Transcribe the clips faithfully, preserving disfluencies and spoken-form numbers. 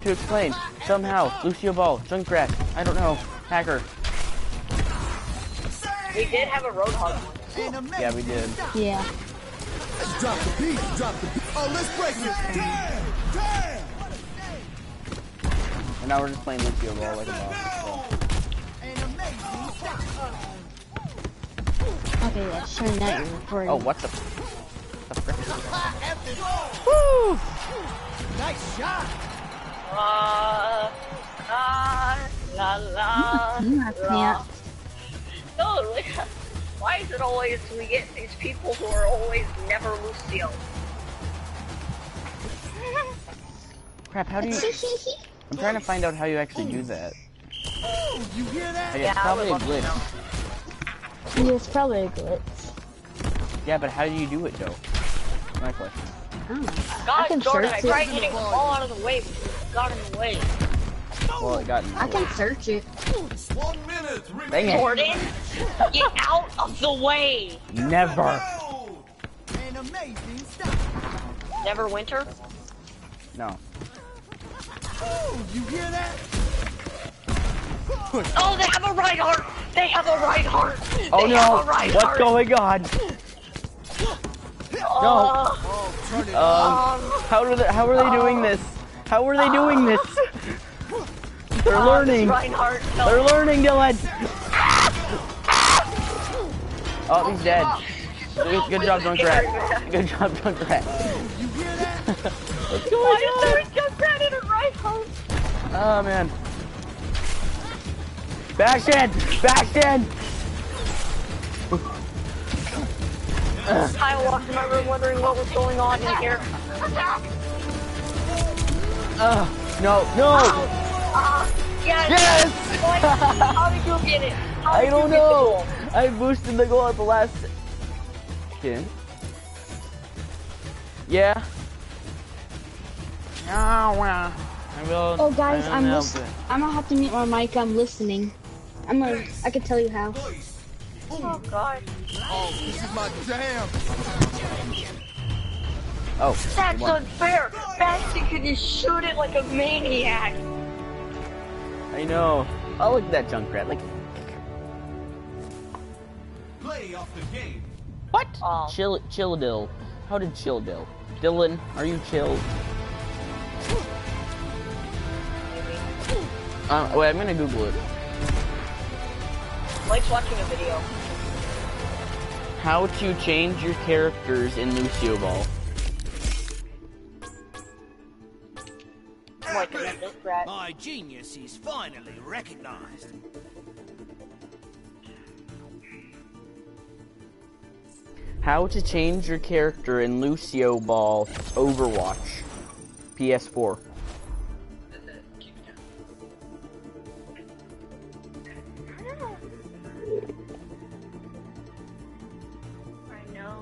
to explain. Somehow, Lucio Ball, Junkrat, I don't know, hacker. We did have a Roadhog. Yeah, we did. Yeah. Drop the beat, drop the beat. Oh, let's break it. Damn, damn. And now we're just playing Lucio Ball like a boss. Okay, yeah, sure now you're recording. Oh, what the? The frick? Woo! Nice shot. La la la la. Yeah. No, like, why is it always we get these people who are always never Lucio? Crap, how do you... I'm trying to find out how you actually do that. Oh, you hear that? Hey, Yeah, it's I probably a would love to glitch. know. Yeah, it's probably a glitch. Yeah, but how do you do it, though? My question. Oh. I God, can Jordan, I search tried it. getting them all out of the way, but you got in the way. Well, it got in the I way. can search it. One minute. Dang it. Jordan, get out of the way! Never. An amazing stop. Never winter? No. Oh, you hear that? Oh, they have a right heart! They have a right heart! Oh they no! have a right What's heart. going on? Uh, No. Oh, turn it Um, um, how are they? How are they doing this? How are they doing this? They're uh, learning. Reinhardt, no. They're learning, Dylan. Oh, he's dead. Good, good job, Junkrat. Good job, Junkrat. You hear that? What's Why going is there a Junkrat in a Reinhardt? Oh man. Backstand! Backstand! I walked in my room wondering what was going on in here. Uh, no, no! Uh, yes! Yes! What? How did you get it? How I did don't you get know! I boosted the goal at the last second. Yeah. Oh, wow. I will. Oh guys, I I'm will listen I'm gonna have to mute my mic. I'm listening. I'm gonna. I can tell you how. the Oh god. Oh, this is my jam. Oh. That's one. unfair! Bastion can just shoot it like a maniac! I know. Oh, look at that Junkrat. Like. Play off the game. What? Oh. Chill, chill, Dill. How did chill, Dill? Dylan, are you chill? Uh, wait, I'm gonna Google it. Mike's watching a video. How to change your characters in Lucio Ball. Like a Junkrat. My genius is finally recognized. How to change your character in Lucio Ball Overwatch. P S four. I know.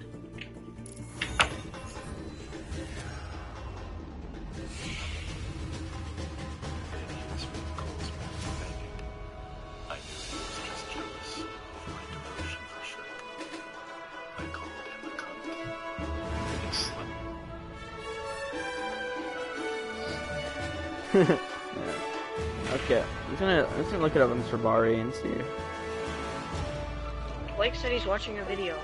Yeah. Okay, I'm gonna I'm just gonna look it up on Sarbari and see. Blake said he's watching a video.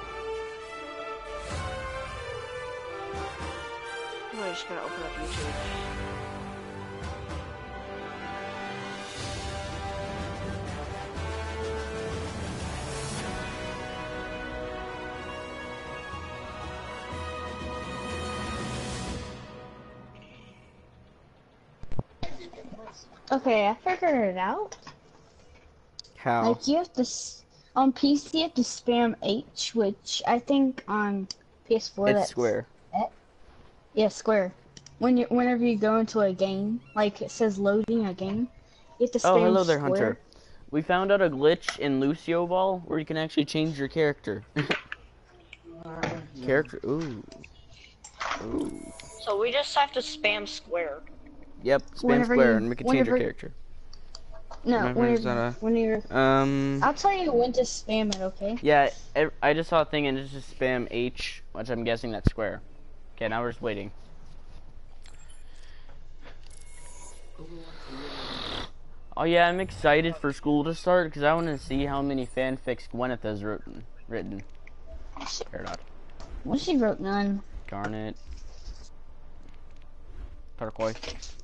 I'm just gonna open up YouTube. Okay, I figured it out. How? Like you have to s on P C you have to spam H, which I think on P S four It's that's square. It. Yeah, square. When you whenever you go into a game, like it says loading a game, you have to spam Oh, hello there, square. Hunter. We found out a glitch in Lucio Ball where you can actually change your character. Character. Ooh. Ooh. So we just have to spam square. Yep. Spam Whenever square you- and we can change your whenever- character. No, Whenever when it's you're, not when you're Um. I'll tell you when to spam it, okay? Yeah, ev- I just saw a thing and it's just spam H, which I'm guessing that's square. Okay, now we're just waiting. Oh yeah, I'm excited for school to start because I want to see how many fanfics Gwyneth has written. Written. Paradox. What she wrote none. Garnet. Turquoise.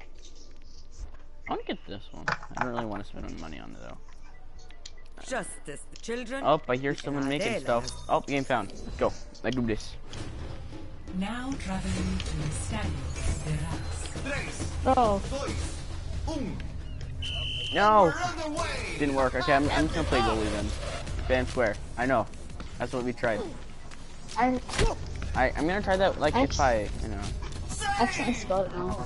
I want to get this one. I don't really want to spend any money on it though. Justice, children. Oh, I hear someone making stuff. Oh, game found. Let's go. Let's do this. Now traveling to Estadio de Ras. Oh. No! Didn't work. Okay, I'm, I'm just gonna play goalie then. Fan square. I know. That's what we tried. I I, I'm gonna try that, like, if I, you know. I accidentally spelled it wrong.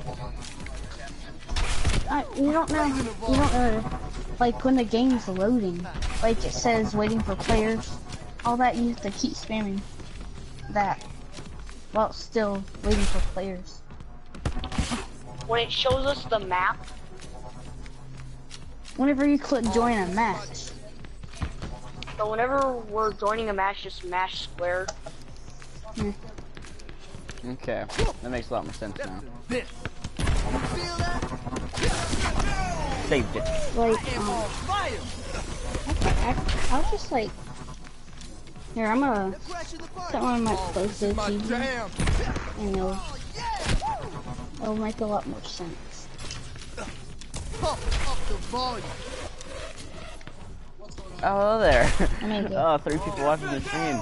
I, you don't know, you don't know, like, when the game's loading, like, it says waiting for players, all that, you have to keep spamming that, while still waiting for players. When it shows us the map, Whenever you click join a match. so whenever we're joining a match, just mash square. Hmm. Okay, that makes a lot more sense now. Saved it. Like, um, I, I'll just like, here, I'm gonna set one of my close to the T V, and it'll, it'll make a lot more sense. Oh, hello there. I mean, good. Oh, three people watching the stream.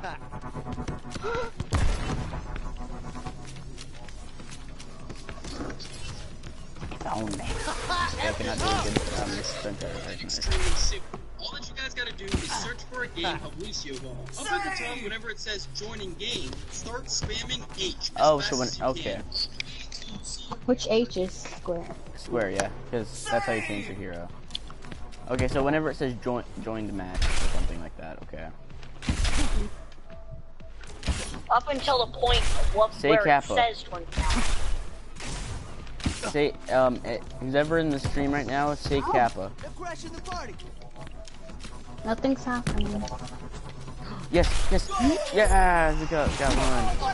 Found me. I cannot do a good um, center right Extremely simple. All that you guys gotta do is search for a game of Lucio Ball. Up at the top, whenever it says joining game, start spamming H. As Oh, fast so when, as you okay. can. Which H is square? Square, yeah, because that's how you change your hero. Okay, so whenever it says join, join the match or something like that, okay. Up until the point of what, Say where Kappa. it says twenty. Say, um, eh, who's ever in the stream right now, say Kappa. Nothing's happening. Yes, yes, yeah, we got, got one.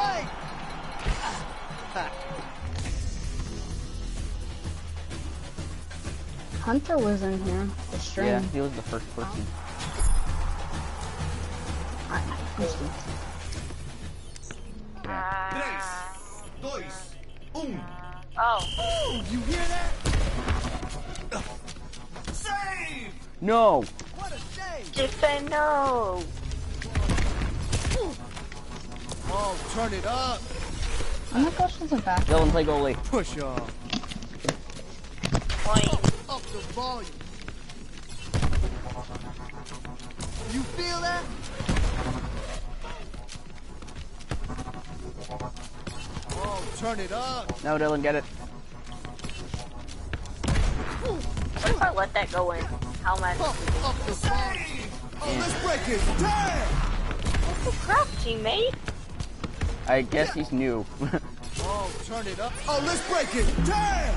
Hunter was in here, the stream. Yeah, he was the first person. Alright, let's do it. Okay. Oh. You hear that? Save! No! What a save! Defend no. Oh, turn it up. Oh my gosh, there's a back. Dylan, play goalie. Push off. Point. Up the volume. You feel that? Oh, turn it up. No, Dylan, get it. What if I let that go in? How much? Up, up the volume. Oh, let's break it. Damn! What the crap, teammate? I guess he's new. Oh, turn it up. Oh, let's break it. Damn!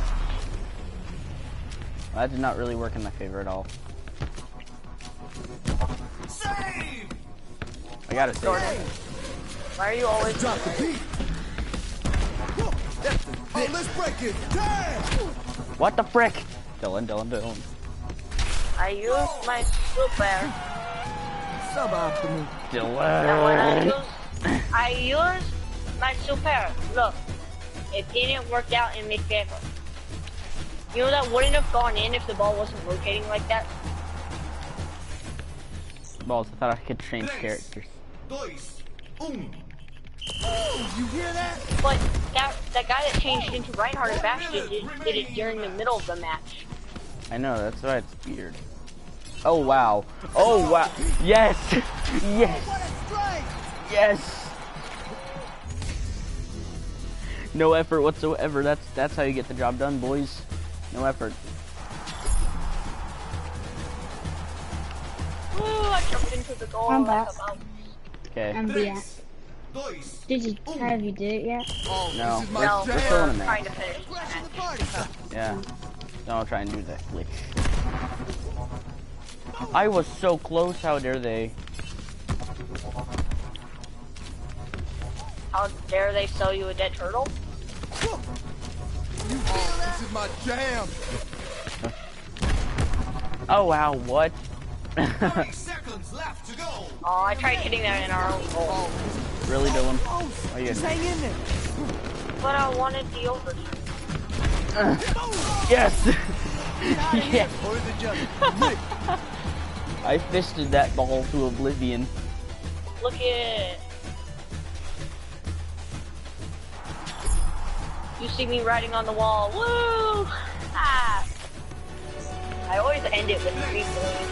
That did not really work in my favor at all. Save! I got it saved. Why are you always Drop the beat. Oh, let's break it. Damn! What the frick? Dylan, Dylan, Dylan. I use my super. Suboptimal. And when I Dylan. use, I use my super. Look, it didn't work out in my favor. You know that wouldn't have gone in if the ball wasn't rotating like that. Balls, I thought I could change characters. Dois. Um. Oh, you hear that? But that that guy that changed into Reinhardt and Bastion did, did it during the middle of the match. I know, that's why it's weird. Oh wow. Oh wow. Yes! Yes! What a strike! Yes! No effort whatsoever. That's that's how you get the job done, boys. No effort. Ooh, I jumped into the goal. I'm like back. a mouse. Okay. I'm back. Dois. Did you, have you did it yet? Oh, No. this is my No, We're still in a we're trying match. to finish the Crashing the match. party. Yeah. Then I'll try and do that glitch. I was so close, how dare they? How dare they sell you a dead turtle? You feel that? this is my jam. Oh wow, what? thirty seconds left to go. Oh, I tried hitting that in our own goal. Really, Dylan? Oh, yeah. Just hang in there. But I wanted the overtime. Uh, yes! Yeah. Or is it just I fisted that ball to oblivion. Look at it. You see me riding on the wall. Woo! Ah! I always end it with three balloons.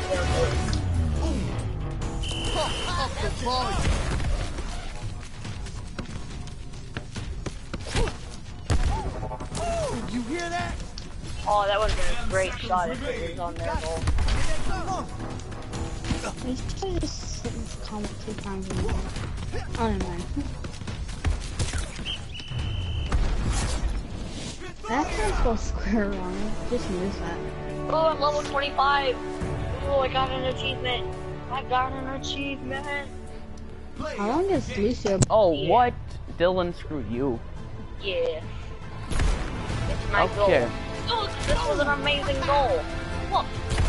up the volume? You hear that? Oh, that would have been a great shot if it was on their goal. He's trying to just sit in this comment two times in a row. Oh, never mind. That can't go square wrong. Just miss that. Oh, I'm level twenty-five. Oh, I got an achievement. I got an achievement. How long is Lucio? Oh, Yeah. what? Dylan, screw you. Yeah. It's my Okay. goal. Look, this was an amazing goal. Look.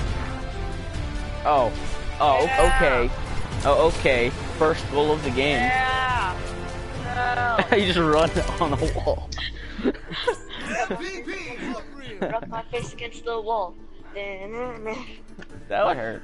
Oh. Oh, Yeah. okay. Oh, okay. First goal of the game. Yeah. No. You just run on the wall. Rub my face against the wall. That would hurt.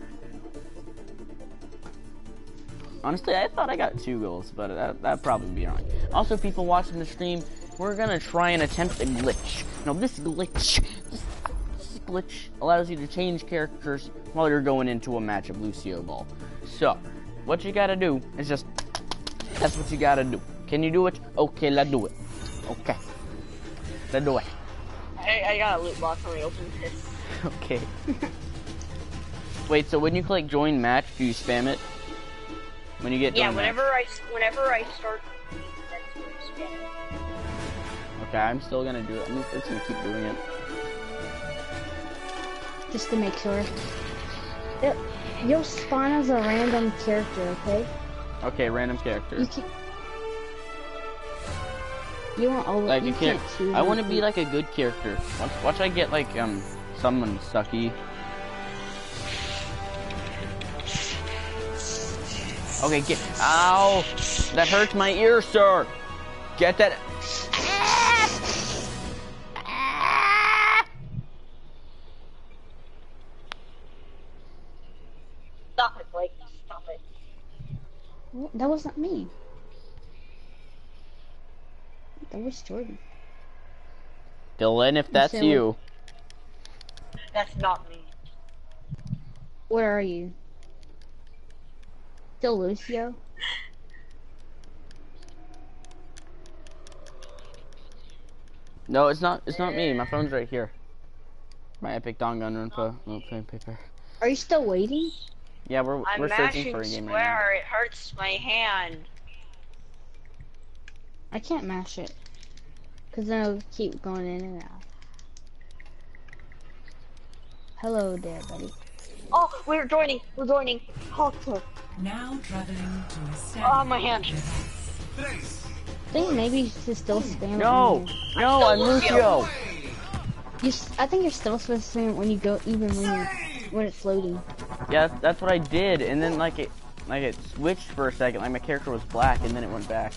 Honestly, I thought I got two goals, but that, that'd probably be wrong. Also, people watching the stream, we're gonna try and attempt a glitch. Now, this glitch, this, this glitch allows you to change characters while you're going into a match of Lucio Ball. So, what you gotta do is just, that's what you gotta do. Can you do it? Okay, let's do it. Okay. Let's do it. I, I got a loot box when I opened this. Okay. Wait, so when you click join match, do you spam it? When you get Yeah, join whenever match? I whenever I start, that's when I spam it. Okay, I'm still gonna do it. I'm just gonna keep doing it. Just to make sure. It, you'll spawn as a random character, okay? Okay, random character. You can. You want all. Like you you can't. choose I want to anything. be like a good character. Watch, watch I get like um someone sucky. Okay, get. Ow! That hurts my ear, sir. Get that. Stop it, Blake. Stop it. Well, that wasn't me. That was Jordan. Dylan, if that's say you. That's not me. Where are you? Still Lucio? No, it's not. It's not me. My phone's right here. My epic Don Gun Run for paper. Are you still waiting? Yeah, we're I'm we're searching mashing for a game right now. square. It hurts my hand. I can't mash it. Cause then it'll keep going in and out. Hello there, buddy. Oh, we're joining. We're joining. Hulk. Now traveling to a stand. Oh, my hand. I think maybe you should still spam No, it. no, I'm Lucio. You, s- I think you're still supposed to spam it when you go, even when you, when it's loading. Yeah, that's what I did, and then like it, like it switched for a second. Like my character was black, and then it went back.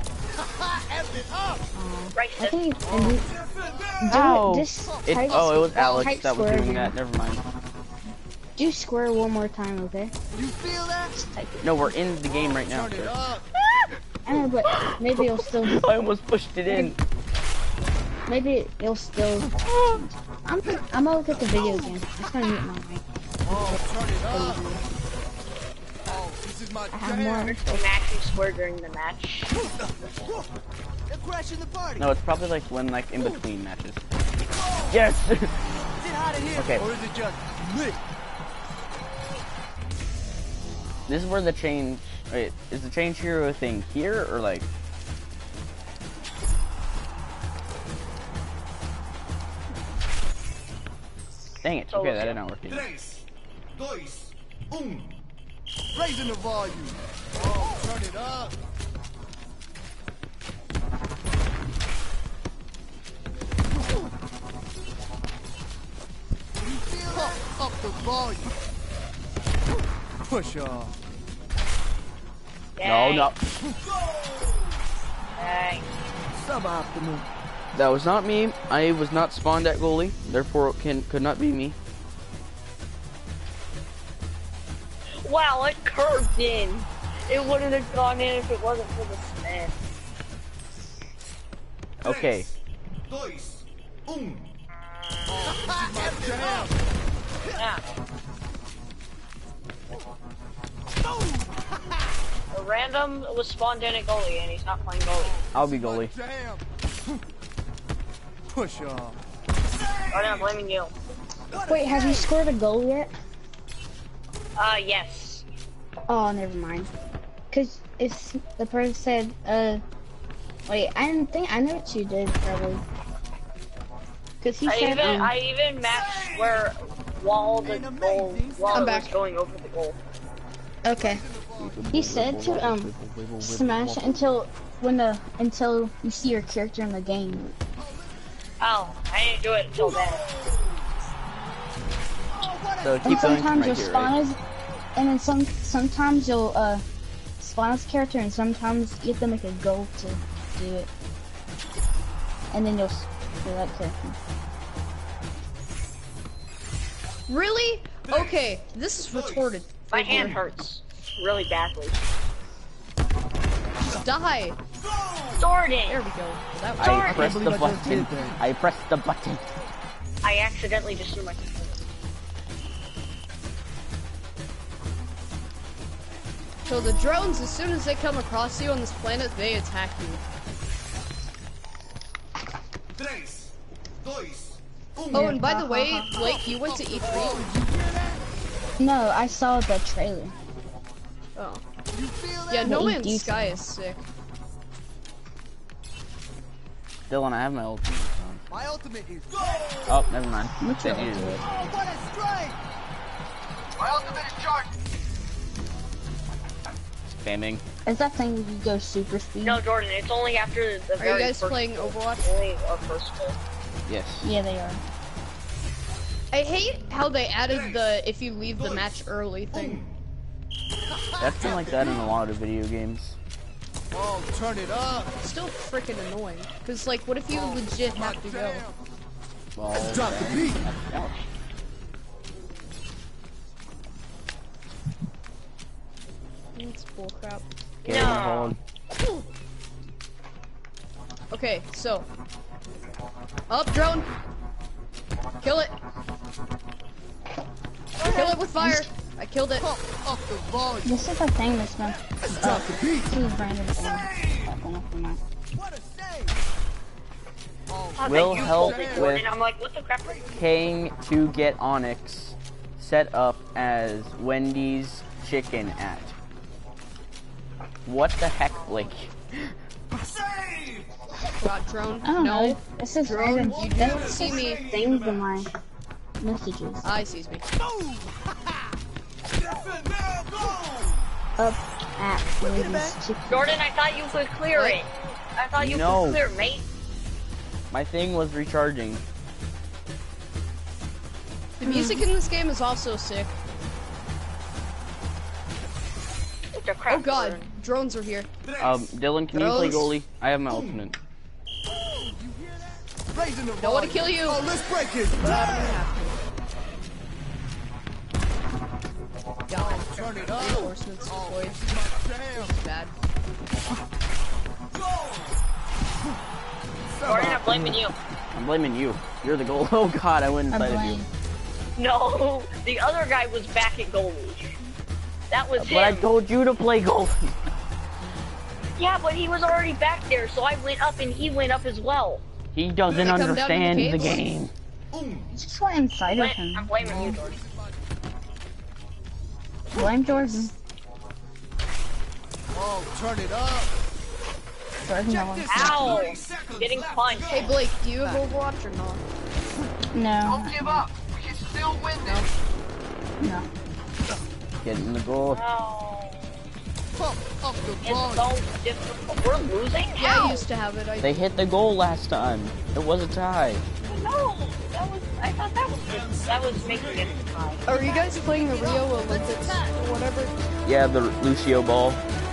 Right, I think you, and you, do Ow! it, just It, type, oh, it was Alex type that was square doing again. that. Never mind. Do square one more time, okay? You feel that? Just type it. No, we're in the game right now. Turn it Sir. up. I know, but maybe it'll still, I almost pushed it in. maybe it'll still. I'm, I'm gonna look at the video again. I'm just gonna mute my mic. Oh, turn it up. Oh, this is my I have more. jam. I'm actually square during the match. They're crashing the party. No, it's probably like when like in between matches. Yes. Is it hot in here? Okay. Or is it just lit? This is where the change. Wait, is the change hero thing here or like? Dang it! Okay, that did not work. Either. Tres, dois, um. Raising the volume. Oh, turn it up. the volume. Push off. No, no. Dang. Suboptimal. That was not me. I was not spawned at goalie. Therefore, it can could not be me. Wow, it curved in. It wouldn't have gone in if it wasn't for the spin. Okay. Dois. Um. Yeah. The random was spawned in at goalie and he's not playing goalie. I'll be goalie. Push off. Jordan, I'm blaming you. Wait, have you scored a goal yet? Uh, yes. Oh, never mind. Cause if the person said, uh, wait, I didn't think I know what you did probably. Cause he I said, even um, I even matched where while the goal while I'm it back. was going over the goal. okay. He said to um smash it until when the until you see your character in the game. Oh, I didn't do it until then. So And keep going sometimes right you'll here, spawn right? as, and then some sometimes you'll uh spawn as character, and sometimes you have to make a goal to do it, and then you'll do that character. Really? Okay, this is retorted. My hand hurts really badly. Just die. Jordan! There we go. That was I pressed the believe I just button. did that. I pressed the button. I accidentally just threw my computer. So the drones, as soon as they come across you on this planet, they attack you. Tres. Dois. Um. Oh, and by the way, Blake, you went to E three. No, I saw the trailer. Oh. Yeah, No The Man's E D. Sky is sick. Dylan, I have my ultimate. My ultimate is. Oh, never mind. What's your That is ultimate? it. Oh, what a strike! My ultimate is charged. Spamming. Is that thing you go super speed? No, Jordan, it's only after the Are very you guys first playing goal. Overwatch? Only our first goal. Yes. Yeah, they are. I hate how they added the if you leave the match early thing. That's been like that in a lot of video games. Oh, turn it up. It's still freaking annoying. Cause like, what if you legit have to go? Well, Drop the beat. ouch. It's bullcrap. Get in the hole. Okay, so up drone. Kill it. Kill it with fire. I killed it. Pump up the volume. This is a thing that's been Drop the beat. two random things popping up in my. What a save. Oh, Will thank you, help Jordan. with- And I'm like, what the crap? Paying to get Onyx set up as Wendy's chicken at. What the heck, Blake? Save. God, drone. I don't no. know. This is Drone, random. you do That's not see just me. things in my messages. I sees me. Up at Wendy's chicken. Jordan, I thought you could clear What? it. I thought you No. could clear, mate. My thing was recharging. The music in this game is also sick. What the crap? Oh god, Jordan? drones are here. Um, Dylan, can you play Throws. goalie? I have my ultimate. Raising the Don't want to volume. kill you. Oh, let's break it. But I don't have to. God, Turn it up. reinforcements Oh, deployed. this is my jam. Bad. Jordan, I'm blaming you. I'm blaming you. You're the goal. Oh god, I went I inside of you. blame. No, the other guy was back at goalie. That was But I him. told you to play goalie. Yeah, but he was already back there, so I went up and he went up as well. He doesn't They come down in the understand the caves? game. Um. Just went inside of Bla- him. I'm blaming you, Jordan. Blame Jordan. Oh, turn it up. Jordan, no. this Ow! thirty seconds Getting left to punched. go. Hey Blake, do you have Overwatch or not? No. Give up. We can still win this. No. Get in the goal. Oh, Pump up the it's volume. so difficult. We're losing? Yeah, How? I used to have it. I They hit the goal last time. It was a tie. No, that was, I thought that was good. That was making it high. Are you guys playing the Rio Olympics or whatever? Yeah, the Lucio ball.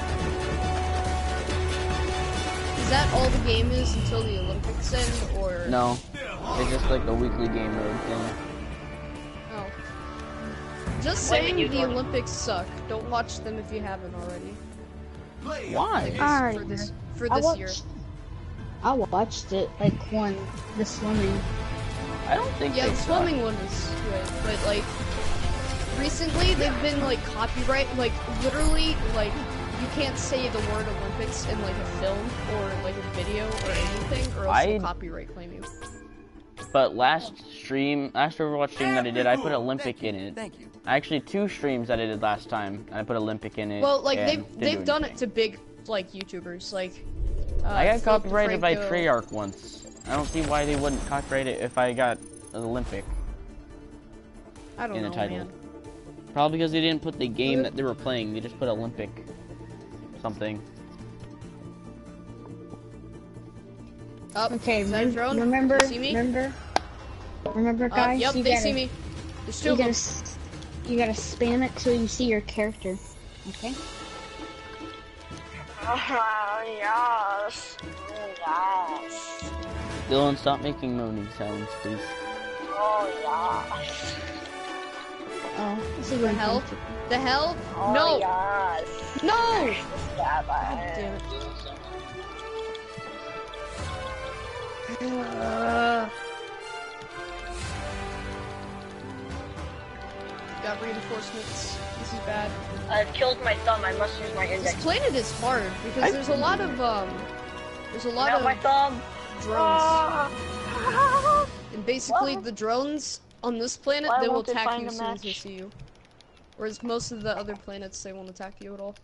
Is that all the game is until the Olympics end, or? No, it's just like a weekly game mode thing. Oh. Just Wait a saying minute, the you- Olympics suck. Don't watch them if you haven't already. Why? Alright. For this, for I this watched, year. I watched it, like, one, the swimming. I don't think Yeah, they the suck. swimming one is good, but like, recently they've been like copyright, like literally, like, you can't say the word Olympics in like a film or like a video or anything, or else I- they'll copyright claim you. But last stream, last Overwatch stream that I did, I put Olympic in it. Thank you. Actually, two streams that I did last time, and I put Olympic in it. Well, like and they've didn't they've do done it anything. to big like YouTubers, like. Uh, I got Philip copyrighted by DeFranco. Treyarch once. I don't see why they wouldn't copyright it if I got an Olympic I don't in know, the title. man. Probably because they didn't put the game that they were playing. They just put Olympic something. Up. Okay, Is that a rem- drone? remember, You see me? remember, remember, Uh, guys. yep, you they gotta, see me. There's two You of gotta, them. s- you gotta spam it till you see your character. Okay. Oh, yes. Oh, yes. Dylan, stop making moaning sounds, please. Oh, yes. Oh, this is The what hell? The hell? Oh, No! yes. No! Yeah, God damn it. Uh, got reinforcements. This is bad. I've killed my thumb. I must use my This index. planet is hard because I- there's a lot of um, there's a lot Not of my thumb. drones, Ah. and basically What? the drones on this planet Why they will won't they attack find you a as soon as they match? see you. Whereas most of the other planets they won't attack you at all.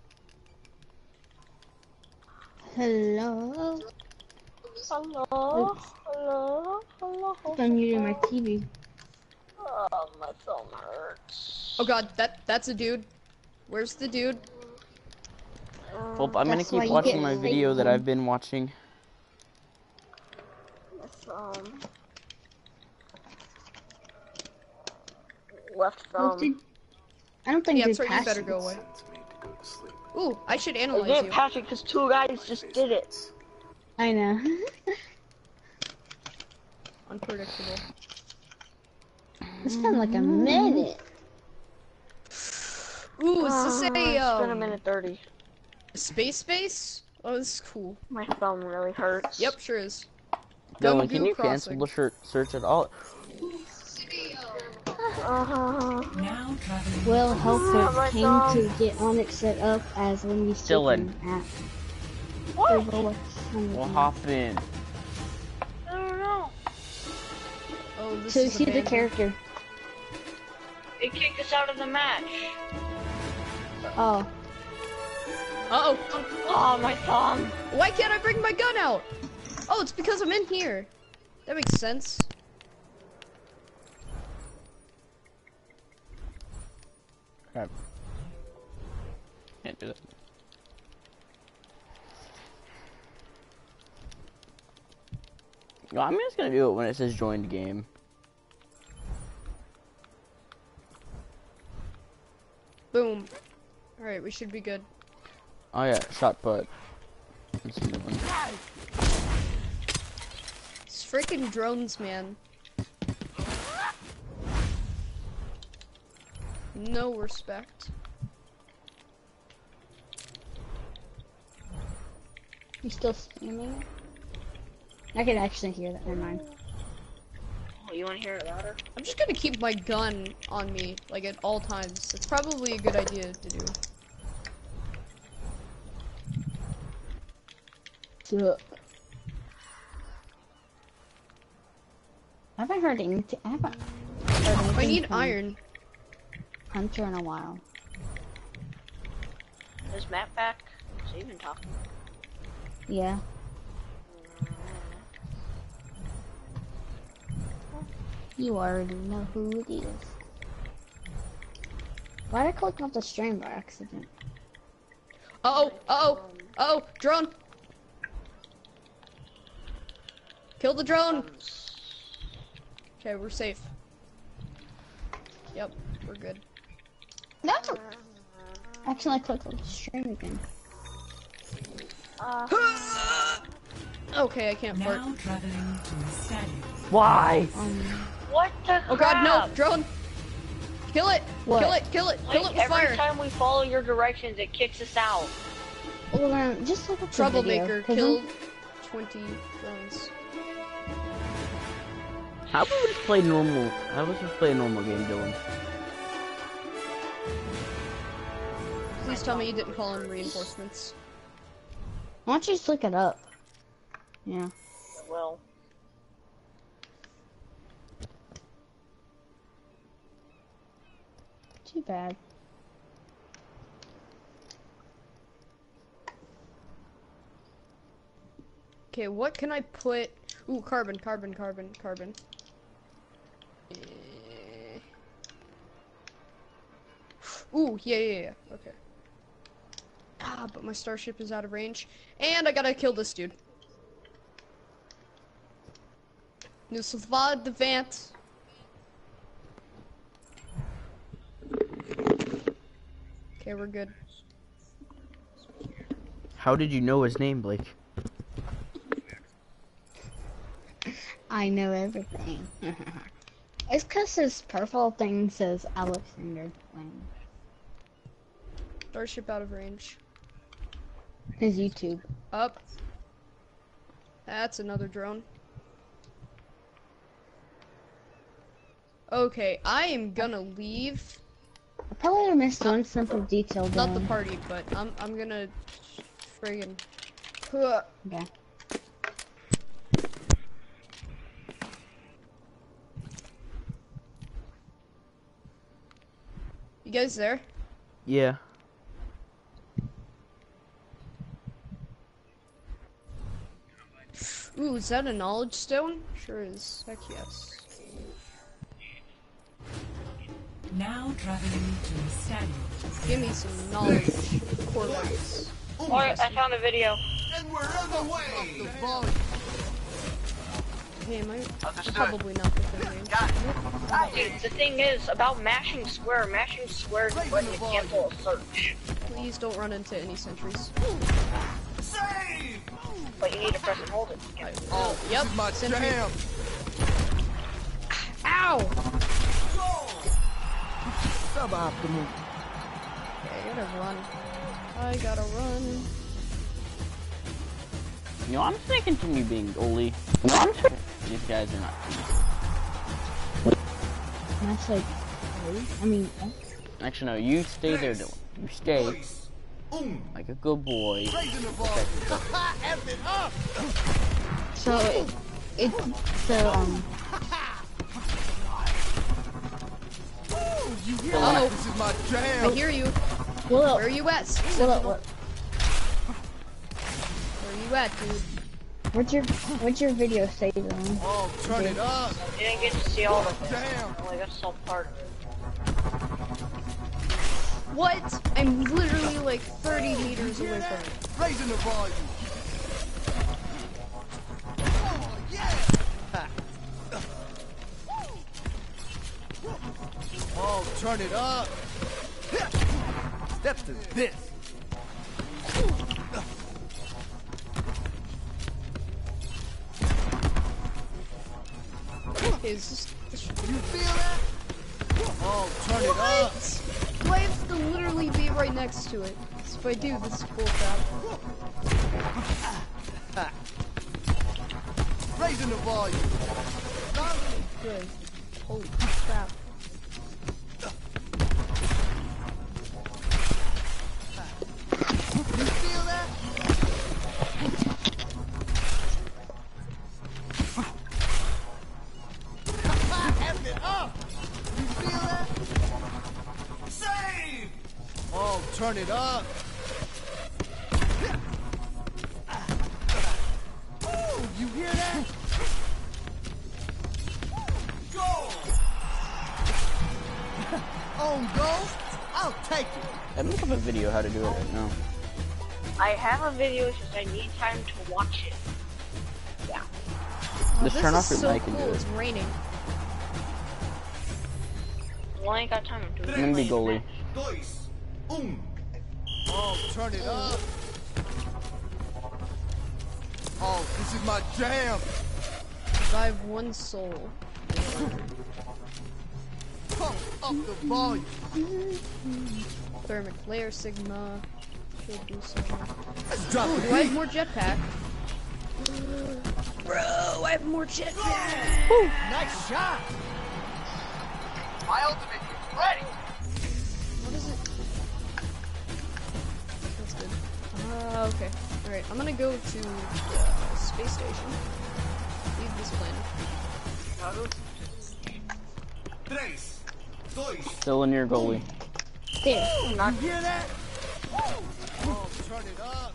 Hello. Hello. Hello. Hello. I'm muting my T V. Oh, my thumb hurts. Oh god, that that's a dude. Where's the dude? Well, I'm gonna That's why keep you watching get my fake video that thumb. I've been watching. My thumb. Left Well, thumb. did- I don't think Yeah, they that's right. You passed better it. go away. Ooh, I should I analyze didn't you. patch it because two guys just did it. I know. Unpredictable. It's been like a minute. Ooh, is this Ah, a it's been a um, minute thirty. space base? Oh, this is cool. My thumb really hurts. Yep, sure is. Dylan, Gungu can you Crossing. cancel the shirt search at all? Uh-huh. Now traveling. Will Helper my came thumb. to get Onyx set up as Wendy's Dylan. chicken at What? Overwatch. We'll hop in. I don't know. Oh, this So is see the abandoned. character. It kicked us out of the match. Oh, Uh oh. Oh, my thumb. Why can't I bring my gun out? Oh, it's because I'm in here. That makes sense. Crap. Can't do that. Well, I'm just gonna do it when it says joined game. Boom. Alright, we should be good. Oh yeah, shot put. That's a good one. It's freaking drones, man. No respect. you still spamming? I could actually hear that. Never mind. Oh, you want to hear it louder? I'm just gonna keep my gun on me, like at all times. It's probably a good idea to do. Suck. I haven't heard anything. I haven't heard anything I need from iron. Hunter in a while. Is Matt back? Is he even talking? Yeah. You already know who it is. Why did I click off the stream by accident? Uh oh, uh oh, uh oh, drone! Kill the drone! Okay, we're safe. Yep, we're good. No! Actually, I clicked on the stream again. Uh, Okay, I can't fart. Now traveling to a static. Why? Um, what the Oh crap? god, no! Drone! Kill it! What? Kill it! Kill it! Kill Like, it with every fire! time we follow your directions, it kicks us out. well then, just look at the Troublemaker video, 'cause killed I'm- twenty drones. How about we just play normal? How about we just play a normal game, Dylan? Please tell me you didn't call in reinforcements. Why don't you just look it up? Yeah. Well, Too bad. Okay, what can I put? Ooh, carbon, carbon, carbon, carbon. Eh. Ooh, yeah, yeah, yeah. Okay. Ah, but my starship is out of range, and I gotta kill this dude. Nu salvar the vant. Okay, we're good. How did you know his name, Blake? I know everything. It's cause his profile thing says Alexander Lang. Starship out of range. His YouTube. Up. That's another drone. Okay, I am gonna leave. I probably missed one simple detail though. Not the party, but I'm I'm gonna friggin' Huh. Okay. You guys there? Yeah. Ooh, is that a knowledge stone? Sure is. Heck yes. Now traveling to a static. Give me some knowledge. Core values. alright, I found a video. And we're on the way! Okay, am I Understood. probably not within range? Got it. Dude, the thing is, about mashing square, mashing square is a button to cancel a search. Please don't run into any sentries. Save! But you need to press and hold it. I, oh, yep. This is my Sentry. jam. Ow! Suboptimal. Okay, I gotta run. I gotta run. You know, I'm just gonna continue being goalie. No, I'm just... These guys are not. That's like, I mean, oh. Actually, no. You stay there, Dylan. You stay Um, like a good boy. raising the ball. F it up! so it, it, so um, You hear Uh-oh. that? This is my jam. I hear you. well, Where are you at? well, Sentinel? well, Where are you at, dude? what's your, what's your video say then? Oh, turn it up. You didn't get to see all of it. Damn. Only got some part of it. What? I'm literally like thirty meters away from it. Raising the volume. Oh, yeah. Oh, turn it up. Step to this. Is this, this should You feel that? Oh, turn it up. Do I have to literally be right next to it? 'Cause if I do, this is bullcrap. Raising the volume. Good. Holy crap. You feel that? F it up. You feel that? Save! Oh, turn it up. Oh, you hear that? Go! On go? I'll take it. I make up a video how to do it right now. I have a video, it's just I need time to watch it. Yeah. Oh, Just this turn is off your so mic and cool. do it. It's raining. Well, I ain't got time to do it. I'm gonna be goalie. Dois. Um. Oh, turn it up. Oh, this is my jam. I have one soul. Pump up the volume. Thermic Flare Sigma. Should do something. Let's drop Ooh, the do I have beat. more jetpack? Bro, I have more jetpack. Woo. Nice shot. My ultimate is ready. What is it? That's good. Uh, okay. Alright, I'm gonna go to uh, space station. Leave this planet. Três. Dois. Still in your goalie. There. You hear that? Oh, turn it up.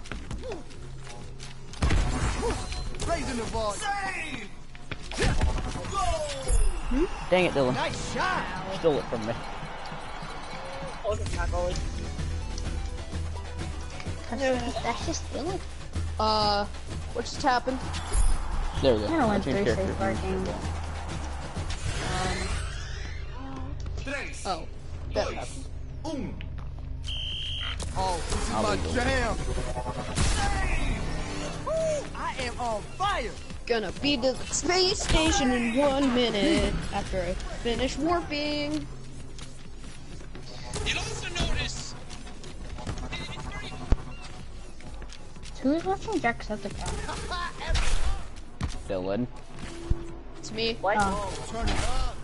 Raising the volume. Save. Goal. Dang it, Dylan. Nice shot. Stole it from me. Oh, it's not goalie. That's just Dylan. Uh, what just happened? There we go. I don't want changed three characters. safe bar games. Três. Oh, that Dois. happened. Um. Oh, this is I'll my be going. jam. Woo, I am on fire. Gonna be to the space station in one minute after I finish warping. You'll also notice. Who's watching Jacksepticeye? Dylan. It's me. What? Oh. Turn it up.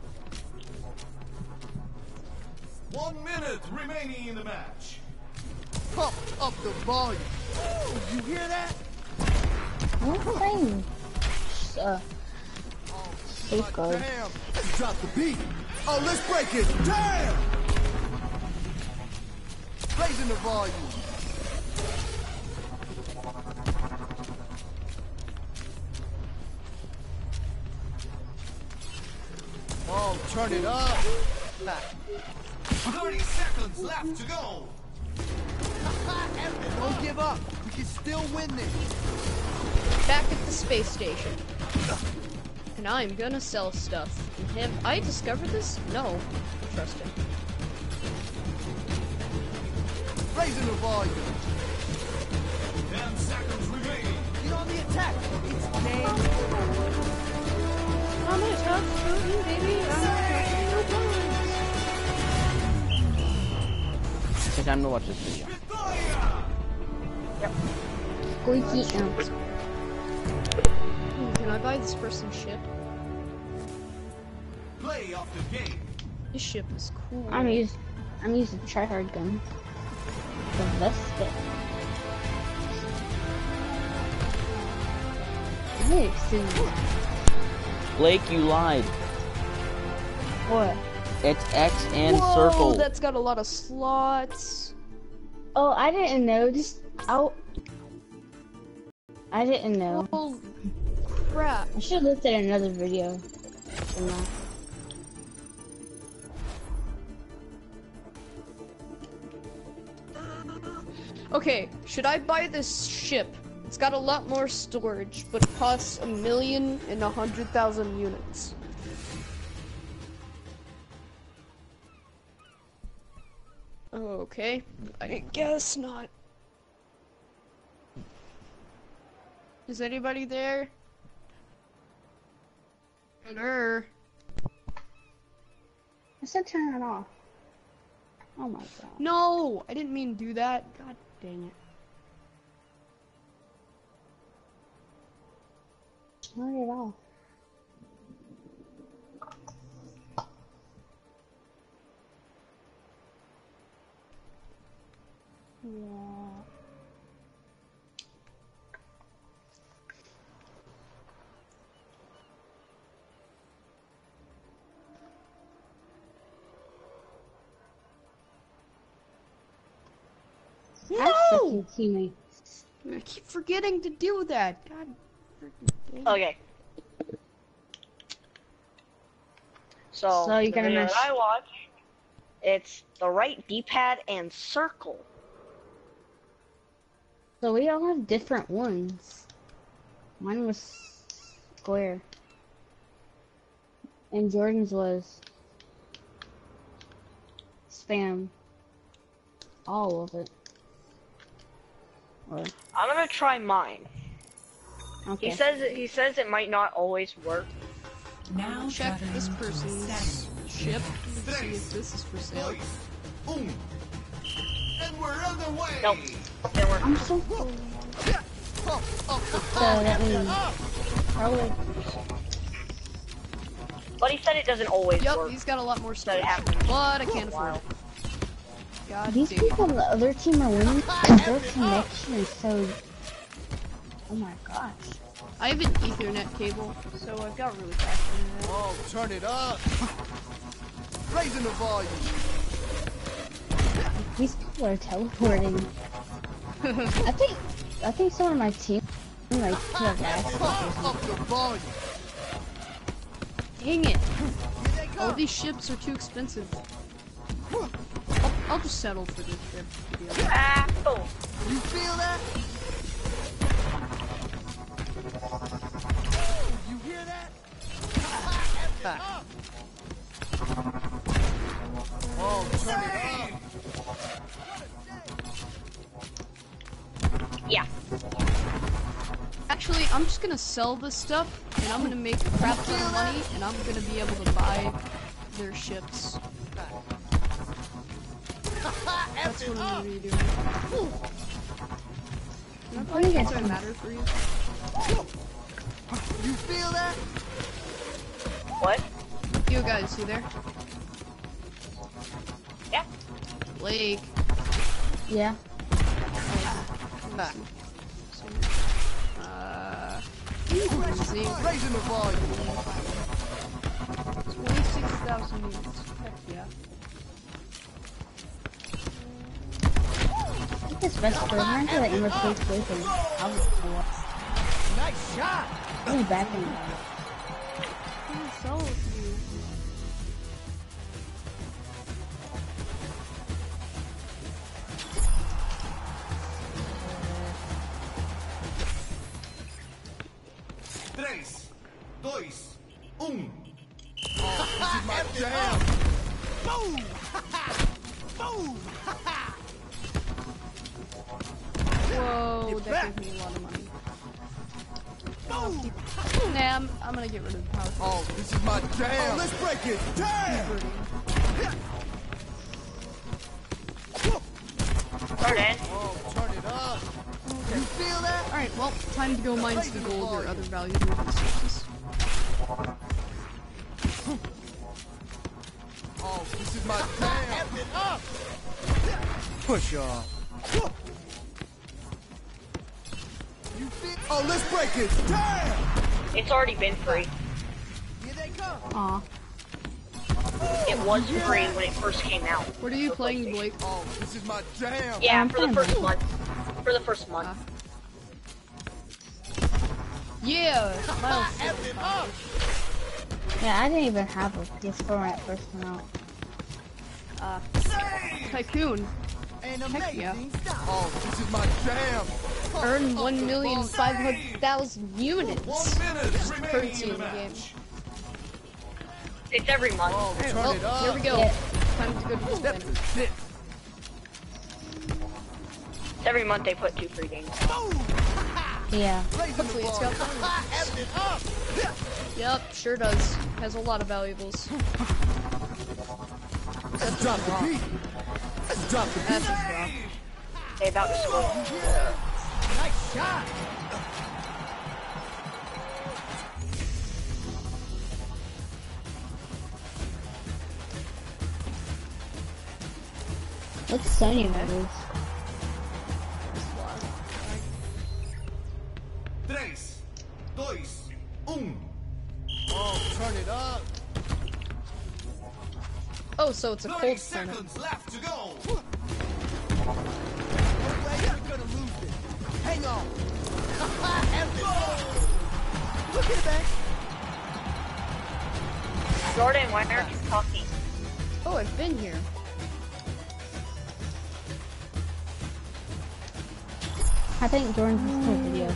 One minute remaining in the match. Pump up the volume. Ooh, you hear that? What thing? Uh, Oh, safeguard. jam. Let's drop the beat. Oh, let's break it. Damn. Raising the volume. Oh, turn it up. thirty seconds left to go. Don't give up. We can still win this. Back at the space station. And I'm gonna sell stuff. And have I discovered this? No. Trust him. Raising the volume. Ten seconds remaining. Get on the attack. It's game. I'm gonna talk to you, baby. I'm gonna talk to you. Take time to watch this video. Victoria. Squeaky out. Hmm, Can I buy this person's ship? Play of the game. This ship is cool. I'm using, I'm using tryhard gun. The best bit. Hey, Susan. Blake, you lied. What? It's X and Whoa, circle. that's got a lot of slots. Oh, I didn't know. Just out. I didn't know. Holy crap. I should have looked at another video. Than that. Okay, should I buy this ship? It's got a lot more storage, but it costs a million and a hundred thousand units. Okay, I guess not. Is anybody there? Hello? I said turn it off. Oh my god. No, I didn't mean to do that. God dang it. Turn it off. Yeah. I suck your teammates. I keep forgetting to do that. God freaking dang it. Okay. So, So you're the gonna video mesh- that I watch, it's the right D-pad and circle. So we all have different ones. Mine was square. And Jordan's was spam all of it. Or, I'm gonna try mine. okay. He says it, he says it might not always work. Now Check traveling this to person's status. ship to see if this is for sale. Boom. And we're underway. Nope, didn't work. I'm so cool. So that means probably. But he said it doesn't always Yup, work. he's got a lot more That stuff, happens. but I can't afford it. God These damn. people on the other team are winning because their connection is so. Oh my gosh. I have an Ethernet cable, so I've got really fast internet. Oh, turn it up. Raising the volume. These people are teleporting. I think I think someone on my team like could have asked. Up the volume. Dang it! Here they All come. these ships are too expensive. I'll, I'll just settle for this ship. deal. Ah, boom. You feel that? You hear that? Oh, turn it up. Yeah. Actually, I'm just gonna sell this stuff, and I'm gonna make a crap ton of money, and I'm gonna be able to buy their ships. That's what I'm gonna be doing. Can I buy ships that matter for you? You feel that? What? You guys, you there? Yeah. Blake. Yeah. Uh, easy. Raising the volume. twenty-six thousand units. Heck yeah. I think this best for I feel like Emma plays with and I'll just Nice shot. I'll be back in. What's wrong with you? Tres, dois, um. Oh, this is my jam. Boom. Boom. Whoa, that gave me a lot of money. Oh, nah, I'm, I'm gonna get rid of the power. Oh, this is my jam. Oh, let's break it. Damn. Start in. Oh, turn it up. You feel that? Alright, well, time to go mine some gold or other valuable resources. Oh, this is my jam. F it up. Push off. You feel? Oh, let's break it. Damn. It's already been free. Here they come. Aw. It was free when it first came out. What are you playing, Blake? Oh, this is my jam. Yeah, I'm for the fine. first month. For the first month. Yeah! F it up. Yeah, I didn't even have a P S four when it first came out. Uh, Tycoon. An Heck yeah. amazing stop. Oh, this is my jam. Earn one million five hundred thousand units. One minute Currency remaining in in the the game. match. It's every month. Oh, Alright, turn well, it up. here we go. Yeah. Time to go to the Step spin. to this. It's every month they put two free games. Yeah. Hopefully it's got F it up. Yep, sure does. Has a lot of valuables. Let's drop the beat. Let's drop the beat. That's just rough. They about to score. Nice shot. What's Sony models? Tres, dois, um. Oh, turn it up. Oh, so it's a thirty cold tournament. seconds left to go. No way you're gonna lose it. Hang on. F it. Look at it back. Jordan, why aren't you talking? Oh, I've been here. I think Jordan's just a video.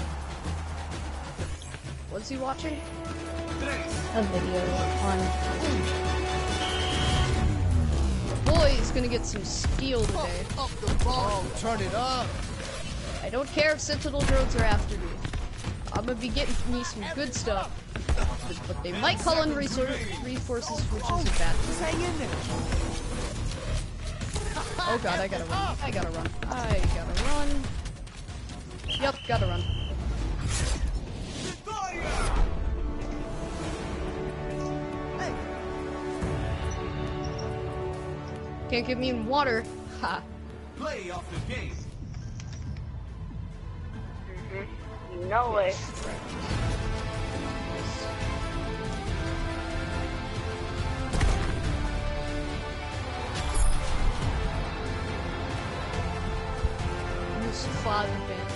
What's he watching? A video on Boys, Jordan's gonna get some steel today. Up the ball, turn it up. I don't care if Sentinel drones are after me. I'm gonna be getting me some good stuff. But, but they might call in resor resources, which is a bad thing. Hang in there. Oh god, I gotta run. I gotta run. I gotta run. Yep, gotta run. Can't give me water. Ha. Play off the game. You know it. This father band.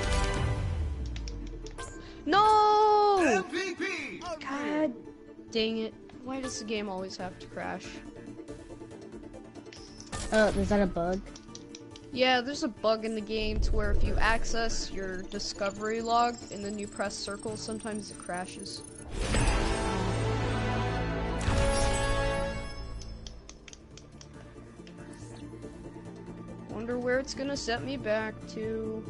No! M V P. God dang it. Why does the game always have to crash? Oh, is that a bug? Yeah, there's a bug in the game to where if you access your discovery log and then you press circle, sometimes it crashes. Wonder where it's gonna set me back to.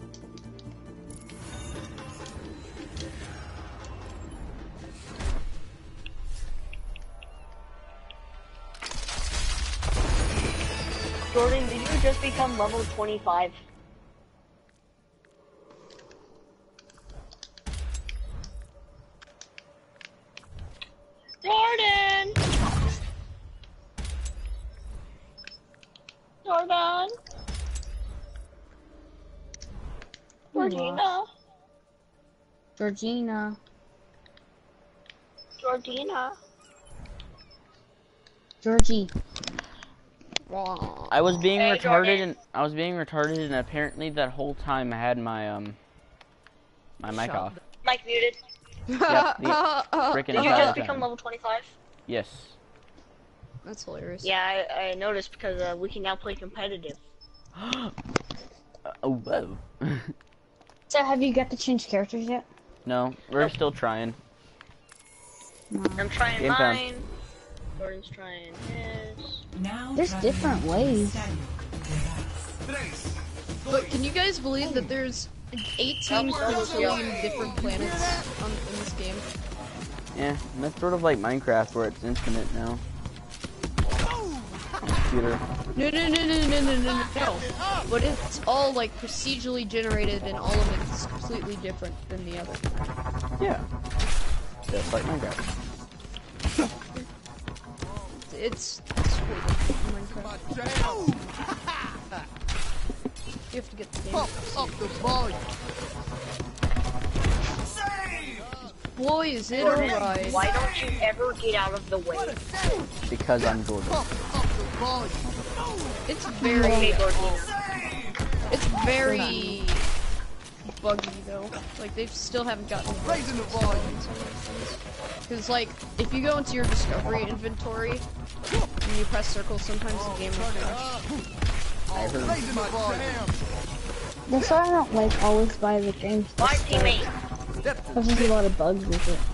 Jordan, did you just become level twenty-five? Jordan! Jordan! Georgina! Georgina. Georgina! Georgie. I was being Hey, retarded Jordan. and I was being retarded and apparently that whole time I had my um my mic off. Mike muted. Yep, the freaking Did you entire just become time. level twenty-five? Yes. That's hilarious. Yeah, I, I noticed because uh, we can now play competitive. Uh, oh whoa. So have you got to change characters yet? No, we're Nope. still trying. No. I'm trying Game time. mine. Jordan's trying his. Now There's traveling different to ways. Stadio. Tres. But can you guys believe that there's eighteen quadrillion different planets on, in this game? Yeah, and that's sort of like Minecraft where it's infinite now. Computer. No, no, no, no, no, no, no, no. But it's all like procedurally generated, and all of it is completely different than the other. Yeah. Just like Minecraft. It's, it's way different from Minecraft. You have to get the game. Up, up the ball. Boy, is it Jordan, alright. why don't you ever get out of the way? Because I'm Jordan. Up, up the ball. It's Okay, very, Georgina. it's very buggy though. Like they still haven't gotten Raising the volume. because like if you go into your discovery inventory and you press circle, sometimes the game will crash. I heard. Raising the volume. That's why I don't like always buy the games. My teammate. Because there's a lot of bugs with it.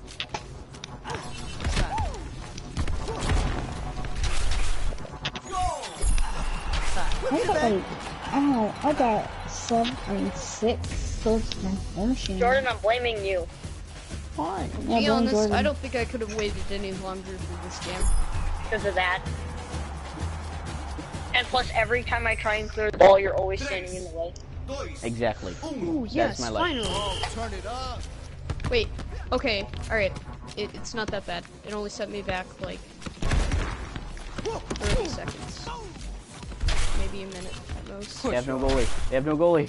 I got like, I don't know, I got seven, I mean six souls transform machines. Jordan, I'm blaming you. Why? To Yeah, be blame honest, Jordan. I don't think I could have waited any longer for this game. Because of that. And plus, every time I try and clear the ball, you're always standing in the way. Exactly. Ooh, yes, my life. finally. Turn it up. Wait, okay, alright. It, it's not that bad. It only set me back like thirty seconds. Maybe a minute at most. They have no goalie. They have no goalie.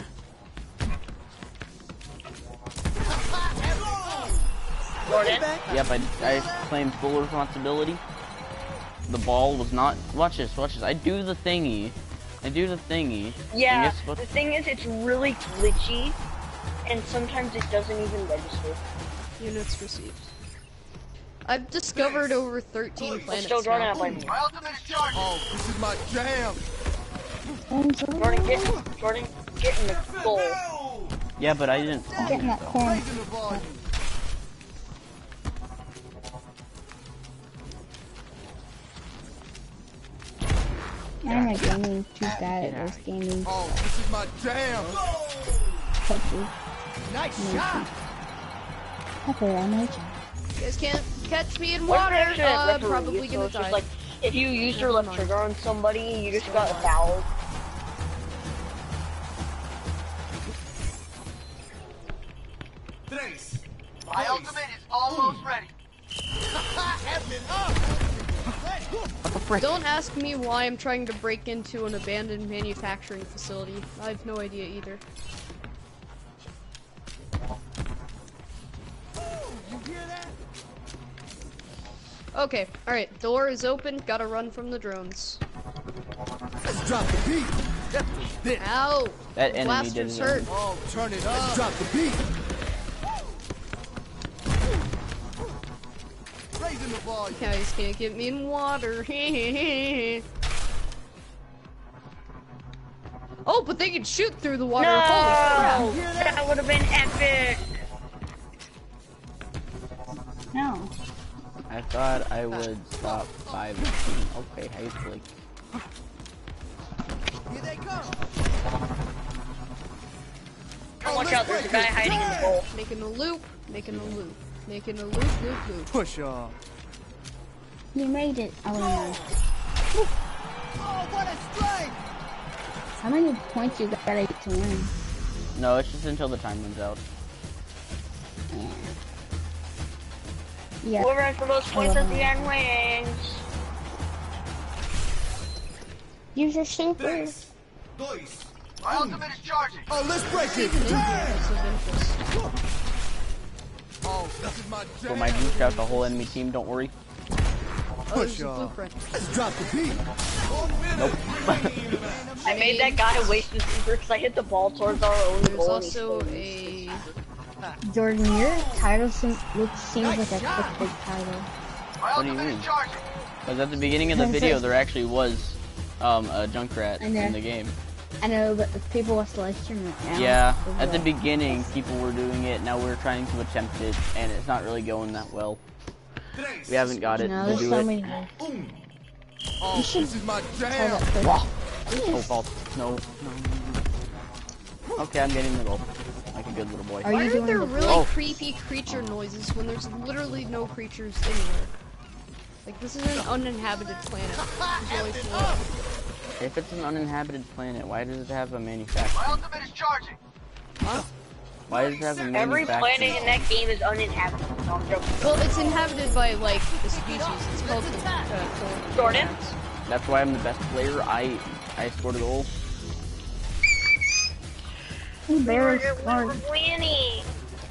Jordan? Yep, I, I claim full responsibility. The ball was not. Watch this, watch this. I do the thingy. I do the thingy. and Yeah, guess what? the thing is, it's really glitchy, and sometimes it doesn't even register. Units received. I've discovered over thirteen But planets still, Jordan, I now. blame you. Oh, this is my jam. Jordan, get, Jordan, get in the goal. Yeah, but I didn't. Get in that corner. Raising the volume. Why am I gaming too bad at this gaming? Oh, this is my jam. Touches. Nice shot. Okay, I might. You guys can't catch me in What water. if there's a Uh, referee? probably So gonna it's die. just like, if you use your left trigger on somebody, you just got fouled. Tres. My ultimate is almost ready. Don't ask me why I'm trying to break into an abandoned manufacturing facility. I have no idea either. Okay, alright, door is open, gotta run from the drones. Let's drop the beat. This. Ow! That enemy Blasters didn't. hurt. Oh, turn it up. Let's drop the beat. Raising the volume. You guys can't get me in water. Oh, but they can shoot through the water. No! Holy crap. That would have been epic! No. I thought I would stop five. Okay, I like. Here they come. Oh, watch out, there's a guy hiding in the bowl. Making a loop, making a loop, making a loop, loop, loop. Push off. You made it. Oh no. Oh, what a strike! How many points you gotta get to win? No, it's just until the time runs out. Yeah. Whoever has the most points at the end wins. Use your super. Tres. Dois. My ultimate is charging. Oh, let's break it. Oh, this is my So jam. my juke out the whole enemy team. Don't worry. Oh, there's Push a off. blueprint. Let's drop the beat. One minute remaining in the match. I made that guy waste his super because I hit the ball towards our own There's goal. and he also scored. a... Jordan, your title seems, looks, seems like a quick big title. My What do you ultimate mean? is charging. Because at the beginning of the video, there actually was um, a Junkrat I know. in the game. I know, but if people watch the live stream right now. Yeah, it's at the like- beginning, people were doing it. Now we're trying to attempt it, and it's not really going that well. Tres. We haven't got it No, to there's do so it. many ways. Un. Oh, this is my Tell jam. that quick. Wow. Oh, false. No, no, no, no. Okay, I'm getting the goal. Like a good little boy. Are Why you are doing there the really Oh. creepy creature noises when there's literally no creatures anywhere? Like, this is an uninhabited planet. It's really cool. If it's an uninhabited planet, why does it have a My manufacturer? ultimate is charging. Huh? Why does it have a Every manufacturer? planet in that game is uninhabited. No, I'm joking. Well, it's inhabited by, like, the species. It's called the, uh, Jordan? That's why I'm the best player. I I scored a goal. He We were, barely we were scored. winning.